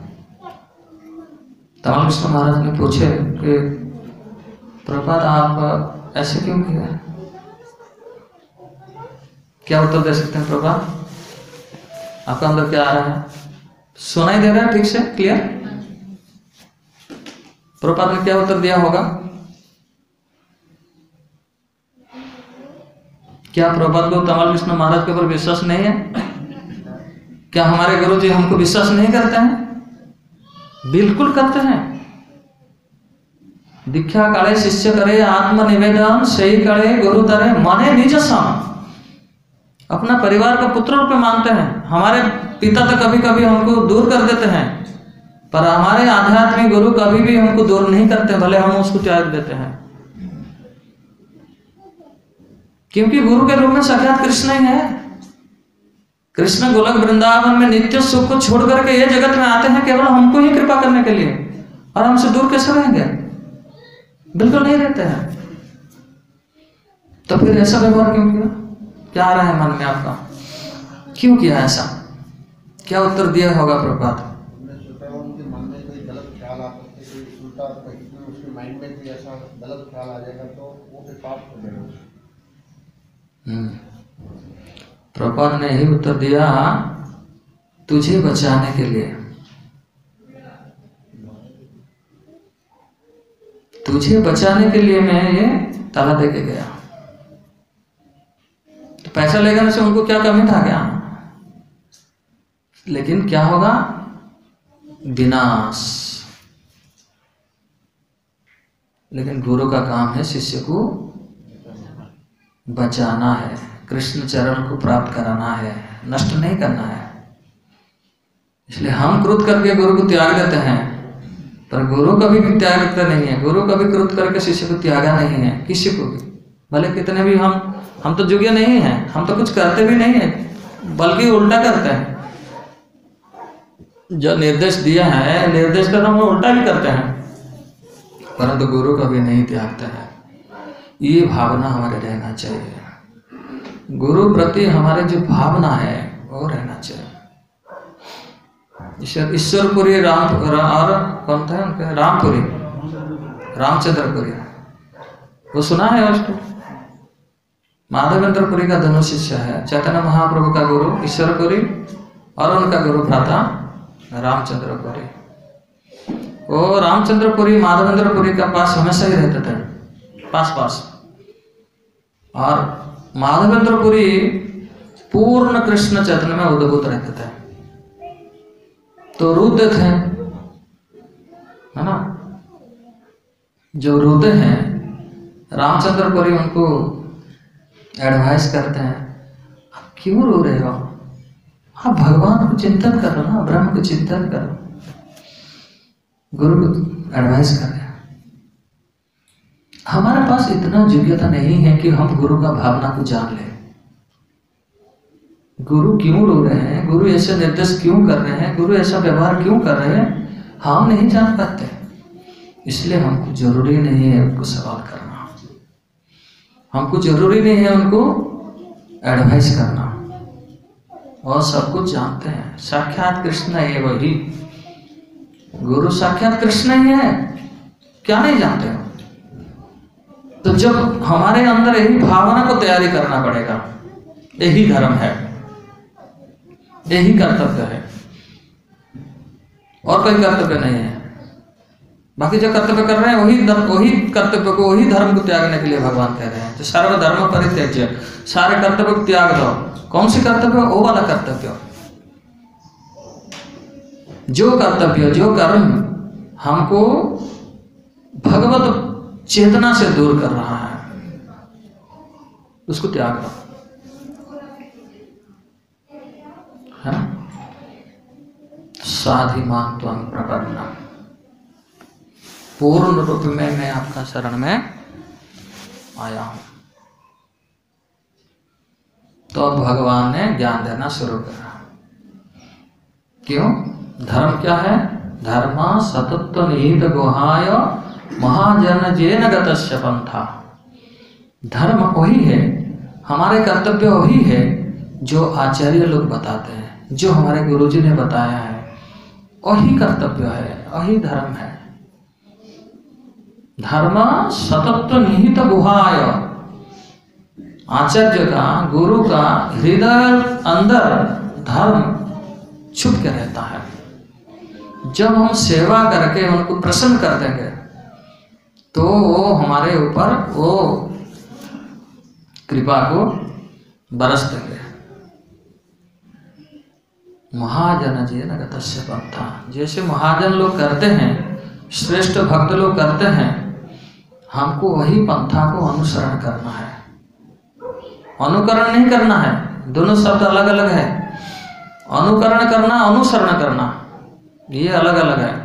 तमाल कृष्ण महाराज ने पूछे कि प्रभुपाद आप ऐसे क्यों किया? क्या उत्तर दे सकते हैं प्रभुपाद? आपका अंदर क्या आ रहा है? सुनाई दे रहा है ठीक से, क्लियर? प्रभुपाद ने क्या उत्तर दिया होगा? क्या प्रभुपाद को तमाल कृष्ण महाराज के ऊपर विश्वास नहीं है? क्या हमारे गुरु जी हमको विश्वास नहीं करते हैं? बिल्कुल करते हैं। दीक्षा काले शिष्य करे आत्मनिवेदन, सही करे गुरु तरे माने निज सम। अपना परिवार का पुत्र रूप में मानते हैं। हमारे पिता तो कभी कभी हमको दूर कर देते हैं, पर हमारे आध्यात्मिक गुरु कभी भी हमको दूर नहीं करते, भले हम उसको त्याग देते हैं। क्योंकि गुरु के रूप में साक्षात कृष्ण ही है। कृष्ण गोलक वृंदावन में नित्य सुख को छोड़ करके ये जगत में आते हैं केवल हमको ही कृपा करने के लिए, और हमसे दूर कैसे रहेंगे? बिल्कुल नहीं रहते हैं। तो फिर ऐसा व्यवहार क्यों किया? क्या आ रहा है मन में आपका? क्यों किया ऐसा? क्या उत्तर दिया होगा प्रभुपाद? उनके मन में कोई गलत ख्याल आ सकते, कोई उल्टा उसके माइंड में कोई ऐसा गलत ख्याल आ जाएगा तो वो फिर पाप हो जाएगा। प्रभुपाद ने ही उत्तर दिया, तुझे बचाने के लिए, तुझे बचाने के लिए मैं ये ताला दे के गया। तो पैसा लेने से उनको क्या कमी था क्या? लेकिन क्या होगा? विनाश। लेकिन गुरु का काम है शिष्य को बचाना है, कृष्ण चरण को प्राप्त कराना है, नष्ट नहीं करना है। इसलिए हम क्रोध करके गुरु को त्याग देते हैं, पर गुरु कभी भी त्याग करते नहीं है। गुरु कभी क्रोध करके शिष्य को त्यागा नहीं है, किसी को भी। भले कितने भी हम तो योग्य नहीं हैं, हम तो कुछ करते भी नहीं है, बल्कि उल्टा करते हैं। जो निर्देश दिया है, निर्देश का हम उल्टा भी करते हैं, परंतु गुरु कभी नहीं त्यागते हैं। ये भावना हमारे रहना चाहिए। गुरु प्रति हमारे जो भावना है वो रहना चाहिए। ईश्वरपुरी राम और कौन था उनका? रामपुरी, रामचंद्रपुरी, वो सुना है उसको? माधवेंद्रपुरी का धनु शिष्य है। चैतन्य महाप्रभु का गुरु ईश्वरपुरी और उनका गुरु भ्राता रामचंद्रपुरी। वो रामचंद्रपुरी माधवेंद्रपुरी का पास हमेशा ही रहते थे, पास। और माधवेंद्रपुरी पूर्ण कृष्ण चैतन्य में उद्भूत रहते थे, तो रुद्र थे, है ना? जो रुद्र हैं, रामचंद्रपुरी उनको एडवाइस करते हैं, आप क्यों रो रहे हो? आप भगवान को चिंतन करो ना, ब्रह्म को चिंतन करो। गुरु को एडवाइस कर रहे हैं। हमारे पास इतना योग्यता नहीं है कि हम गुरु का भावना को जान लें। गुरु क्यों रो रहे हैं, गुरु ऐसे निर्देश क्यों कर रहे हैं, गुरु ऐसा व्यवहार क्यों कर रहे हैं, हम नहीं जान पाते। इसलिए हमको जरूरी नहीं है उनको सवाल करना, हमको जरूरी नहीं है उनको एडवाइस करना। और सब कुछ जानते हैं, साक्षात कृष्ण है वही। गुरु साक्षात कृष्ण ही है, क्या नहीं जानते हो? तो जब हमारे अंदर यही भावना को तैयारी करना पड़ेगा, यही धर्म है, यही कर्तव्य है, और कोई कर्तव्य नहीं है। बाकी जो कर्तव्य कर रहे हैं वही कर्तव्य को, वही धर्म को त्यागने के लिए भगवान कह रहे हैं। जो सर्वधर्म परित्यज्य, सारे कर्तव्य को त्याग दो। कौन सी कर्तव्य? वो वाला कर्तव्य, जो कर्तव्य, जो कर्म हमको भगवत चेतना से दूर कर रहा है, उसको त्याग दो, है ना। साधिमान त्वं प्रपन्ना, पूर्ण रूप में मैं आपका शरण में आया हूं। तो अब भगवान ने ज्ञान देना शुरू करा। क्यों? धर्म क्या है? धर्म सतत्व निहित गुहाय महाजन जेन गतस्य पंथा। धर्म वही है, हमारे कर्तव्य वही है जो आचार्य लोग बताते हैं, जो हमारे गुरुजी ने बताया है, वही कर्तव्य है, वही धर्म है। धर्म सतत्व निहित गुहाय, आचार्य का, गुरु का हृदय अंदर धर्म छुप के रहता है। जब हम सेवा करके उनको प्रसन्न कर देंगे तो वो हमारे ऊपर वो कृपा को बरस देंगे। महाजन जेन गतस्य पंथा, जैसे महाजन लोग करते हैं, श्रेष्ठ भक्त लोग करते हैं, हमको वही पंथा को अनुसरण करना है, अनुकरण नहीं करना है। दोनों शब्द अलग अलग है। अनुकरण करना, अनुसरण करना, ये अलग अलग है।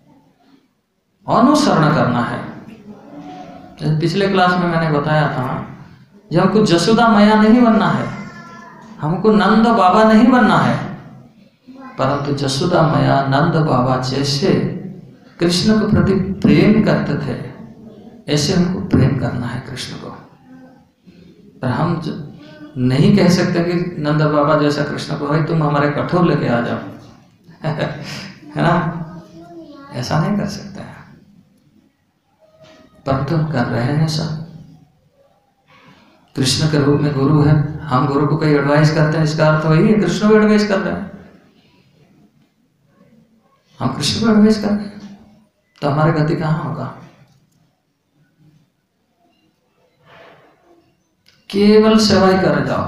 अनुसरण करना है। पिछले क्लास में मैंने बताया था, जब हमको जसोदा मैया नहीं बनना है, हमको नंद बाबा नहीं बनना है, परंतु जसोदा मैया नंद बाबा जैसे कृष्ण के प्रति प्रेम करते थे, ऐसे हमको प्रेम करना है कृष्ण को। पर हम नहीं कह सकते कि नंद बाबा जैसा कृष्ण को, भाई तुम हमारे कठोर लेके आ जाओ है ना, ऐसा नहीं कर सकते हैं। परंतु हम कर रहे हैं सब। कृष्ण के रूप में गुरु है, हम गुरु को कोई एडवाइस करते हैं, इसका अर्थ वही है कृष्ण को एडवाइस कर रहे हैं। हम कृष्ण को एडवाइस कर रहे हैं तो हमारी गति कहाँ होगा? केवल सेवा ही कर जाओ।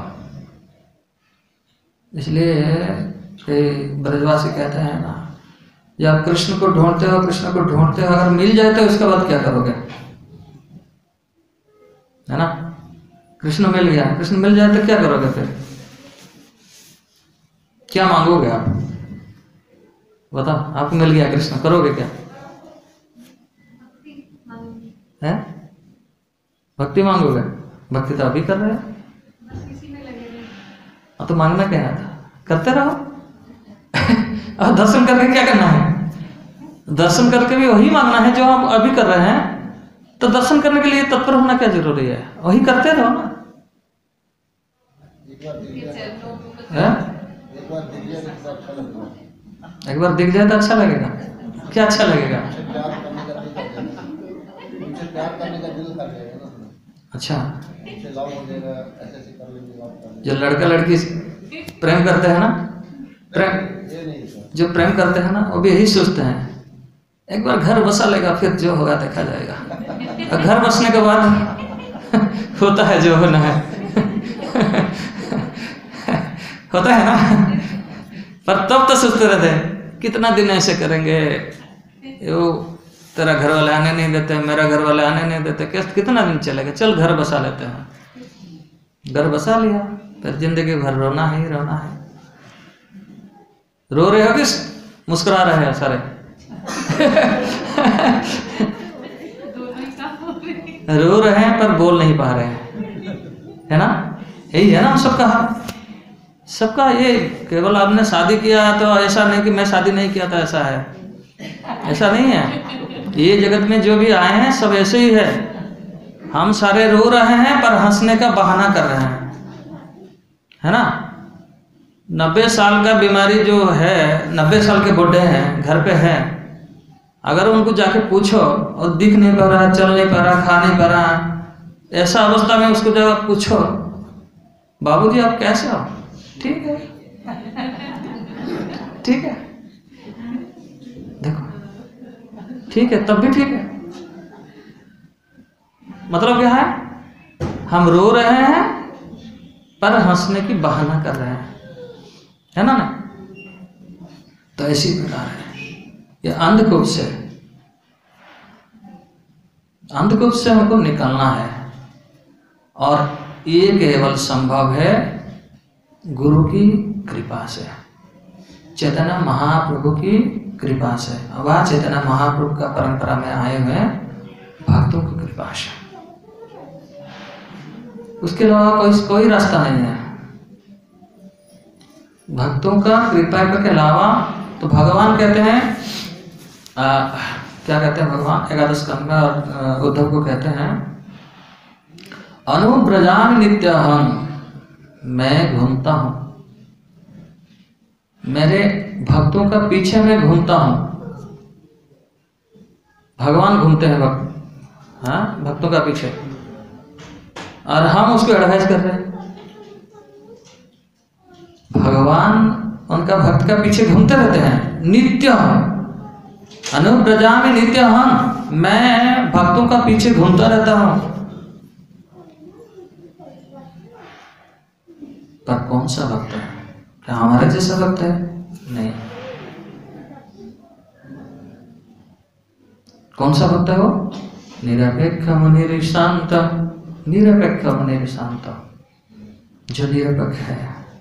इसलिए ब्रजवासी कहते हैं ना, जब आप कृष्ण को ढूंढते हो, कृष्ण को ढूंढते हो, अगर मिल जाए तो उसके बाद क्या करोगे, है ना। कृष्ण मिल गया, कृष्ण मिल जाए तो क्या करोगे? फिर क्या मांगोगे आप? बताओ, आपको मिल गया कृष्ण, करोगे क्या? है भक्ति मांगोगे? भक्ति तो अभी कर रहे हैं। तो मांगना क्या था? करते रहो और दर्शन करके क्या करना है? दर्शन करके भी वही मांगना है जो आप अभी कर रहे हैं। तो दर्शन करने के लिए तत्पर होना क्या जरूरी है? वही करते रहो ना। एक बार दिख जाए तो अच्छा लगेगा। क्या अच्छा लगेगा? अच्छा, जो लड़का लड़की प्रेम करते हैं ना, जो प्रेम करते हैं ना, वो भी यही सोचते हैं, एक बार घर बसा लेगा, फिर जो होगा देखा जाएगा। और घर बसने के बाद होता है जो होना है होता है ना। पर तब तो सोचते रहते हैं कितना दिन ऐसे करेंगे, वो तेरा घर वाले आने नहीं देते, मेरा घर वाले आने नहीं देते, कितना दिन चलेगा, चल घर बसा लेते हैं। घर बसा लिया, फिर जिंदगी भर रोना ही रोना है। रो रहे हो किस मुस्कुरा रहे हो सारे रो रहे हैं पर बोल नहीं पा रहे हैं, है ना। यही है ना हम सबका हाल, सबका ये। केवल आपने शादी किया तो ऐसा नहीं कि मैं शादी नहीं किया था, ऐसा है, ऐसा नहीं है। ये जगत में जो भी आए हैं सब ऐसे ही है। हम सारे रो रहे हैं पर हंसने का बहाना कर रहे हैं, है ना। 90 साल का बीमारी जो है, 90 साल के बुढ़े हैं, घर पे हैं, अगर उनको जाके पूछो और दिख नहीं पा रहा, चल नहीं पा रहा, खा नहीं पा रहा, ऐसा अवस्था में उसको जब आप पूछो, बाबूजी आप कैसे हो? ठीक है, ठीक है, देखो ठीक है, तब भी ठीक है। मतलब क्या है? हम रो रहे हैं पर हंसने की बहाना कर रहे हैं, है ना। तो ऐसी प्रकार है ये अंधकूप से। अंधकूप से हमको निकलना है, और ये केवल संभव है गुरु की कृपा से, चैतन्य महाप्रभु की कृपा से। वह चैतन्य महाप्रभु का परंपरा में आए हुए भक्तों की कृपा से, उसके अलावा कोई रास्ता नहीं है। भक्तों का कृपा के अलावा तो भगवान कहते हैं, क्या कहते हैं भगवान एकादश स्कंद में उद्धव को कहते हैं, अनुव्रजामि नित्यहं, मैं घूमता हूं, मेरे भक्तों का पीछे मैं घूमता हूं। भगवान घूमते हैं भक्तों का पीछे, और हम उसको एडवाइस कर रहे हैं। भगवान उनका भक्त का पीछे घूमते रहते हैं। नित्य अनुव्रजामि नित्यहं, मैं भक्तों का पीछे घूमता रहता हूं। पर कौन सा भक्त है? क्या हमारे जैसा भक्त है? नहीं। कौन सा भक्त है वो? निरपेक्ष मुनिर शांत, निरपेक्ष मुनिर शांत, जो निरपेक्ष है,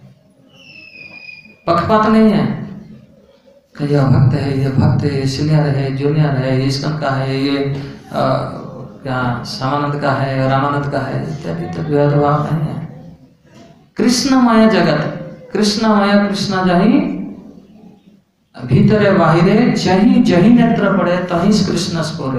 पक्षपात नहीं है कि यह भक्त है, यह भक्त है, ये सीनियर है, जूनियर है, ये स्कंद का है, ये क्या श्यामानंद का है, रामानंद का है, इत्यादि। तो भेदभाव नहीं है। कृष्णमय जगत, कृष्णमय कृष्ण जही भीतरे बाहिरे, जही जही नेत्र पड़े तही कृष्ण स्फुरे।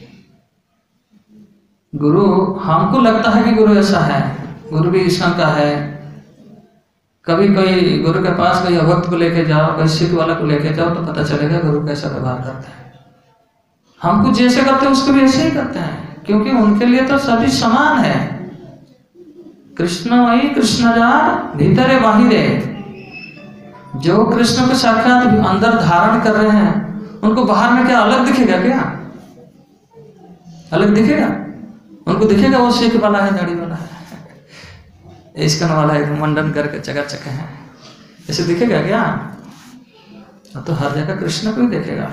गुरु, हमको लगता है कि गुरु ऐसा है, गुरु भी कृष्ण का है। कभी कोई गुरु के पास कोई अभक्त को लेके जाओ, कोई सिख वाला को लेके जाओ, तो पता चलेगा गुरु कैसा व्यवहार करता है। हमको जैसे करते हैं उसको भी ऐसे ही करते हैं, क्योंकि उनके लिए तो सभी समान है। कृष्ण वही कृष्ण जा भीतरे बाहिरे, जो कृष्ण को साक्षात अंदर धारण कर रहे हैं, उनको बाहर में क्या अलग दिखेगा? क्या अलग दिखेगा? उनको दिखेगा वो सिख वाला है, दाढ़ी वाला है, इस्कन वाला है, मंडन करके चकाचक है, ऐसे दिखेगा क्या? तो हर जगह कृष्ण को ही देखेगा।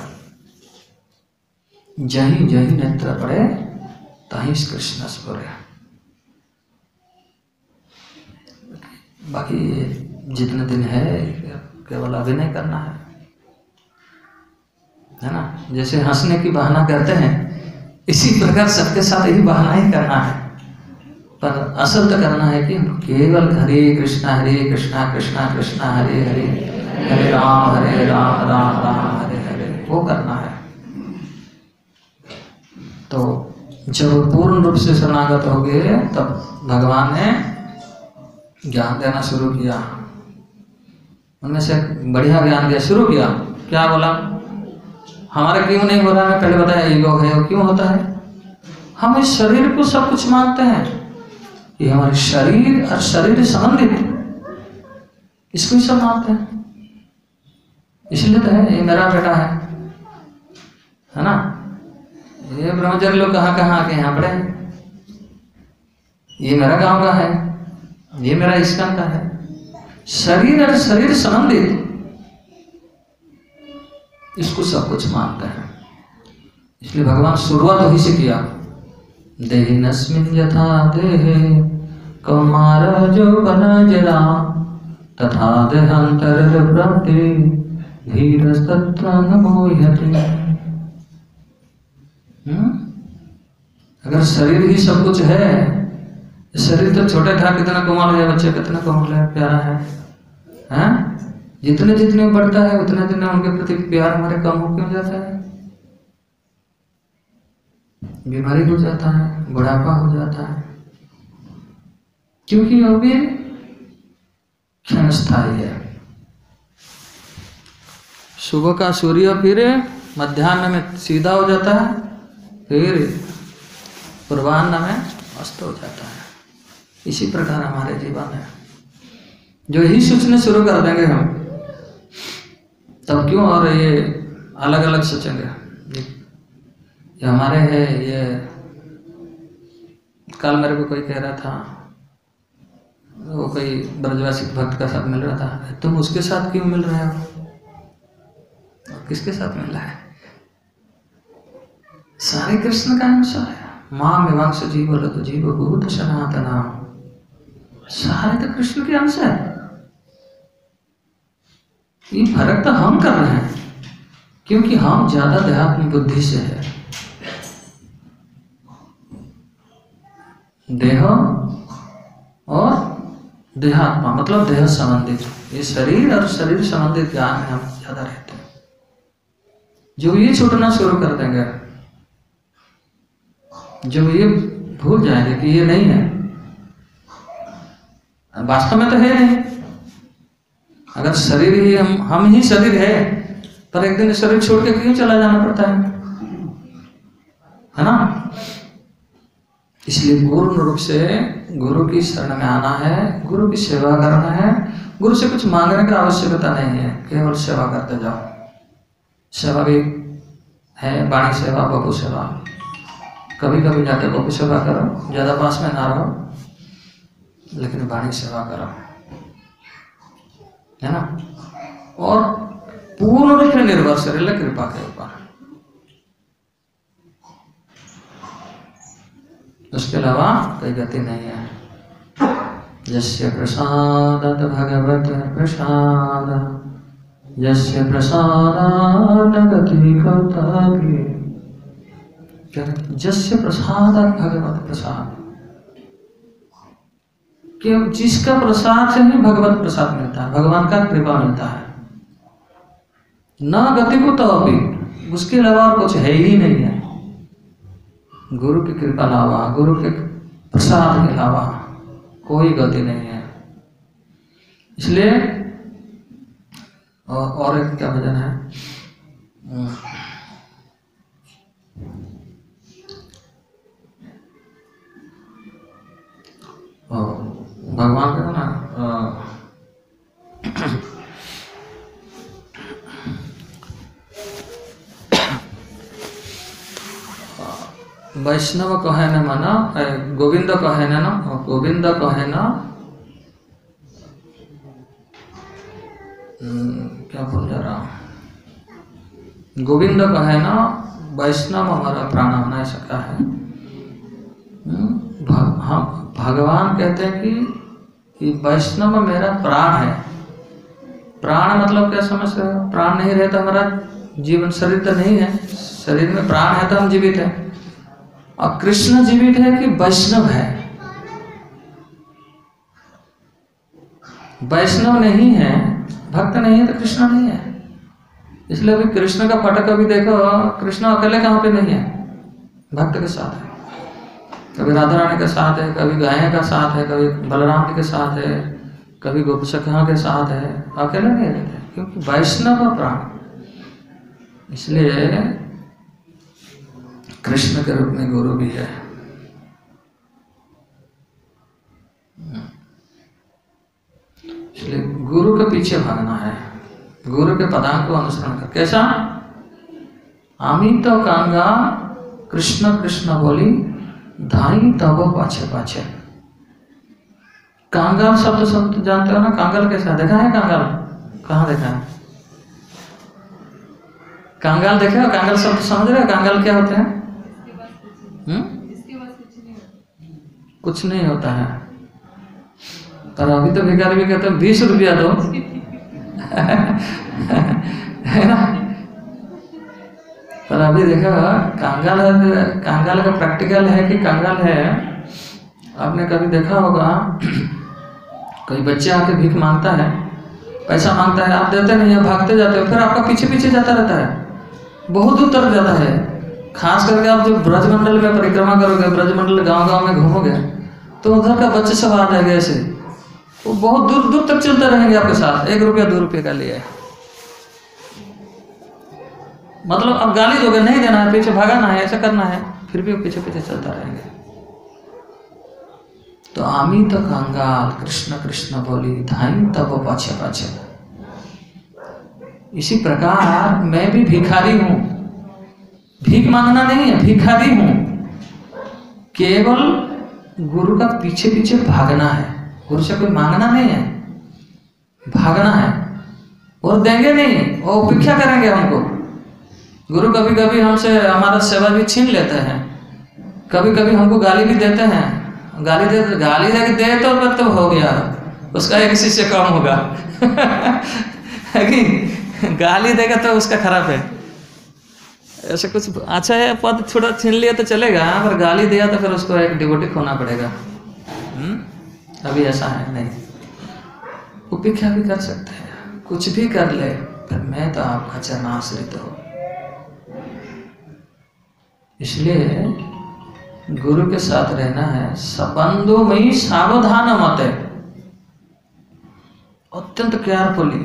जही जही नेत्र पड़े तही कृष्ण स्फुरे। बाकी जितने दिन है केवल अभिनय करना है ना। जैसे हंसने की बहाना करते हैं, इसी प्रकार सबके साथ यही बहाना ही करना है। पर असल तो करना है कि हम केवल हरे कृष्णा कृष्णा कृष्णा हरे हरे, हरे राम राम राम हरे हरे, वो करना है। तो जब पूर्ण रूप से शरणागत हो गए, तब भगवान ने ज्ञान देना शुरू किया। उनमें से बढ़िया ज्ञान दिया शुरू किया। क्या बोला? हमारा क्यों नहीं हो रहा है? पहले बताया ईगो है। वो क्यों होता है? हम इस शरीर को सब कुछ मानते हैं, ये हमारे शरीर और शरीर संबंधित, इसको ही सब मानते हैं। इसलिए तो है ये मेरा बेटा है ना। ये ब्रह्मचारी लोग कहाँ कहाँ आके यहाँ पड़े, ये मेरा गांव का है, ये मेरा इस्कन का है। शरीर और शरीर संबंधित, इसको सब कुछ मानते हैं। इसलिए भगवान शुरुआत वही से किया। देहिनस्मिन् यथा देहे कौमार जो बना जरा, तथा देहांतरप्रवृत्ति धीरस्तत्र न मोह्यति। अगर शरीर ही सब कुछ है, शरीर तो छोटा था, कितना कोमल है बच्चे, कितना कोमल है, प्यारा है, हैं? जितने जितने बढ़ता है उतने दिन उनके प्रति प्यार हमारे कम हो क्यों जाता है? बीमारी हो जाता है, बुढ़ापा हो जाता है, क्योंकि वो भी क्षणस्थायी है। सुबह का सूर्य फिर मध्याह्न में सीधा हो जाता है, फिर पूर्वाह्न में अस्त हो जाता है। इसी प्रकार हमारे जीवन है। जो ही सोचने शुरू कर देंगे हम, तब क्यों और ये अलग अलग सोचेंगे, ये हमारे है। ये कल मेरे को कोई कह रहा था, वो कोई ब्रजवासी भक्त का साथ मिल रहा था, तुम उसके साथ क्यों मिल रहे हो? और किसके साथ मिल रहा है? सारे कृष्ण का अंश है। माँ मीमांस जीव बोले तो जीव भूत सनातना, सारे तो कृष्ण के अंश है। ये फर्क तो हम कर रहे हैं क्योंकि हम ज्यादा देहात्म बुद्धि से है। देह और देहात्मा मतलब देह संबंधित, ये शरीर और शरीर संबंधित ज्ञान में हम ज्यादा रहते हैं। जो ये छूटना शुरू कर देंगे, जो ये भूल जाएंगे कि ये नहीं है, वास्तव में तो है नहीं। अगर शरीर ही हम ही शरीर है, पर एक दिन शरीर छोड़ के क्यों चला जाना पड़ता है ना? इसलिए पूर्ण रूप से गुरु की शरण में आना है, गुरु की सेवा करना है। गुरु से कुछ मांगने की आवश्यकता नहीं है, केवल सेवा करते जाओ। सेवा भी है, वाणी सेवा, बपू सेवा। कभी कभी जाके बपू सेवा करो, ज्यादा पास में ना रहो, लेकिन वाणी सेवा करो, है ना? और पूर्ण रूप में निर्भर शरीर कृपा के ऊपर, उसके अलावा कोई गति नहीं है। यस्य प्रसादात् भगवत प्रसाद, यस्य प्रसादात् न गति कर्तव्य। यस्य प्रसादात् भगवत प्रसाद, कि जिसका प्रसाद से ही भगवत प्रसाद मिलता है, भगवान का कृपा मिलता है। न गति को तो अभी उसके अलावा कुछ है ही नहीं है। गुरु की कृपा अलावा, गुरु के प्रसाद के अलावा कोई गति नहीं है। इसलिए और एक क्या भजन है, भगवान का ना वैष्णव कहे न मना, गोविंद कहे न, गोविंद कहे न, क्या बोल जा रहा हूँ, गोविंद कहे न वैष्णव हमारा प्राण बना सका है। हम भगवान कहते हैं कि वैष्णव मेरा प्राण है। प्राण मतलब क्या समझ रहे हो? प्राण नहीं रहता हमारा जीवन, शरीर तो नहीं है, शरीर में प्राण है तो हम जीवित है। और कृष्ण जीवित है कि वैष्णव है? वैष्णव नहीं है, भक्त नहीं है तो कृष्ण नहीं है। इसलिए अभी कृष्ण का फटक अभी देखो, कृष्ण अकेले कहाँ पे नहीं है, भक्त के साथ है। कभी राधा रानी के साथ है, कभी गाय का साथ है, कभी बलराम जी के साथ है, कभी गोप सखा के साथ है, अकेले नहीं रहते क्योंकि वैष्णव का प्राण। इसलिए कृष्ण के रूप में गुरु भी है। इसलिए गुरु के पीछे भागना है, गुरु के पदांक को अनुसरण कर। कैसा? आमी तो कांगा कृष्ण कृष्ण बोली, धाई तब पाछे पाछे। कांगाल शब्द जानते हो ना? कांगाल कैसा देखा है? कांगाल कहाँ देखा है? कांगाल देखे हो? कांगाल शब्द समझ रहे हो? कांगाल क्या होते हैं? कुछ नहीं होता है। पर अभी तो भिखारी भी कहते हैं 20 रुपया दो है ना? पर अभी देखा कांगाल, कांगाल का प्रैक्टिकल है कि कांगाल है। आपने कभी देखा होगा, कोई बच्चे आके भीख मांगता है, पैसा मांगता है, आप देते नहीं है, भागते जाते हो, फिर आपका पीछे पीछे जाता रहता है, बहुत दूर तक जाता है। खास करके आप जब ब्रजमंडल में परिक्रमा करोगे, ब्रजमंडल गांव गांव में घूमोगे, तो उधर का बच्चे सब आ जाएंगे ऐसे, वो बहुत दूर दूर तक चलते रहेंगे आपके साथ, 1 रुपया 2 रुपये का लिए। मतलब अब गाली दोगे, नहीं देना है, पीछे भागाना है, ऐसा करना है, फिर भी वो पीछे पीछे चलता रहेंगे। तो आमी तो कंगाल कृष्ण कृष्ण बोली, धाई तब पाछे पाछे। इसी प्रकार मैं भी भिखारी हूं, भीख मांगना नहीं है, भिखारी हूं। केवल गुरु का पीछे पीछे भागना है, गुरु से कोई मांगना नहीं है, भागना है। और देंगे नहीं, वो उपेक्षा करेंगे हमको। गुरु कभी कभी हमसे हमारा सेवा भी छीन लेते हैं, कभी कभी हमको गाली भी देते हैं, गाली दे तो मतलब हो गया, उसका एक शिष्य कम होगा है कि गाली देगा तो उसका खराब है। ऐसा कुछ अच्छा है, पद थोड़ा छीन लिया तो चलेगा, पर गाली दिया तो फिर उसको एक डिवोटी खोना पड़ेगा। अभी ऐसा है नहीं, उपेक्षा भी कर सकते हैं, कुछ भी कर ले, पर मैं तो आपका चरणाश्रित हूँ। इसलिए गुरु के साथ रहना है। सबंधो में सावधान मत है, अत्यंत केयरफुली।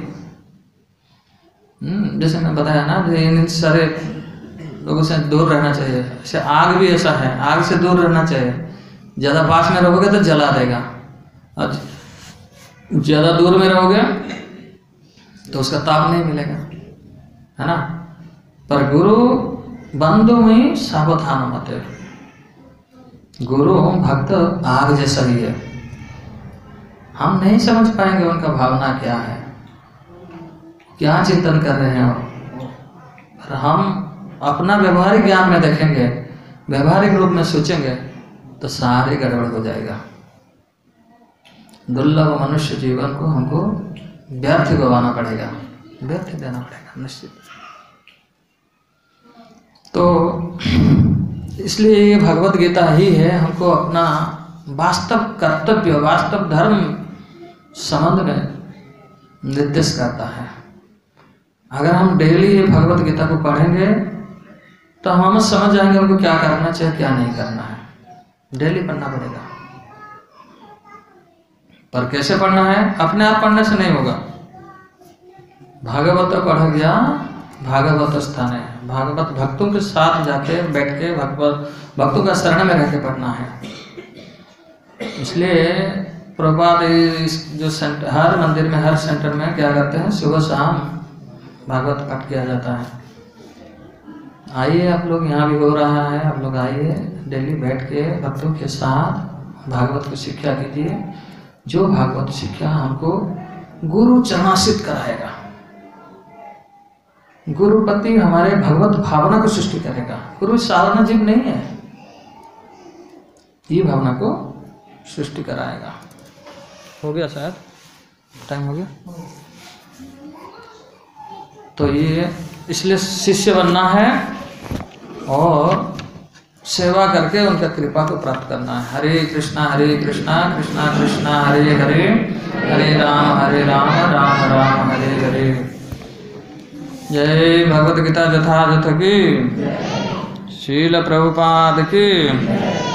जैसे मैं बताया ना, इन सारे लोगों से दूर रहना चाहिए। जैसे आग भी ऐसा है, आग से दूर रहना चाहिए। ज़्यादा पास में रहोगे तो जला देगा, और ज़्यादा दूर में रहोगे तो उसका ताप नहीं मिलेगा, है ना। पर गुरु बंधु में सावधान मत है। गुरु भक्त आग जैसा ही है, हम नहीं समझ पाएंगे उनका भावना क्या है, क्या चिंतन कर रहे हैं वो, पर हम अपना व्यवहारिक ज्ञान में देखेंगे, व्यवहारिक रूप में सोचेंगे तो सारी गड़बड़ हो जाएगा। दुर्लभ मनुष्य जीवन को हमको व्यर्थ गवाना पड़ेगा, व्यर्थ देना पड़ेगा निश्चित। तो इसलिए ये भगवत गीता ही है हमको अपना वास्तव कर्तव्य, वास्तव धर्म संबंध में निर्देश करता है। अगर हम डेली ये भगवत गीता को पढ़ेंगे तो हम समझ जाएंगे हमको क्या करना चाहिए, क्या नहीं करना है। डेली पढ़ना पड़ेगा, पर कैसे पढ़ना है? अपने आप पढ़ने से नहीं होगा। भागवत पढ़ गया भागवत स्थान है, भागवत भक्तों के साथ जाके बैठ के भक्तों का शरण में रह के पढ़ना है। इसलिए प्रभात जो सेंटर, हर मंदिर में, हर सेंटर में क्या करते हैं, सुबह शाम भागवत पाठ किया जाता है। आइए आप लोग, यहाँ भी हो रहा है, आप लोग आइए, डेली बैठ के भक्तों के साथ भागवत को शिक्षा कीजिए। जो भागवत शिक्षा हमको गुरु चरणाश्रित कराएगा, गुरुपति हमारे भगवत भावना को सृष्टि करेगा। गुरु साधारण जीव नहीं है, ये भावना को सृष्टि कराएगा। हो गया शायद, टाइम हो गया। तो ये इसलिए शिष्य बनना है और सेवा करके उनका कृपा को प्राप्त करना है। हरे कृष्णा कृष्णा कृष्णा हरे हरे, हरे राम राम राम हरे हरे। जय भगवद गीता यथायथ की, शील प्रभुपाद की।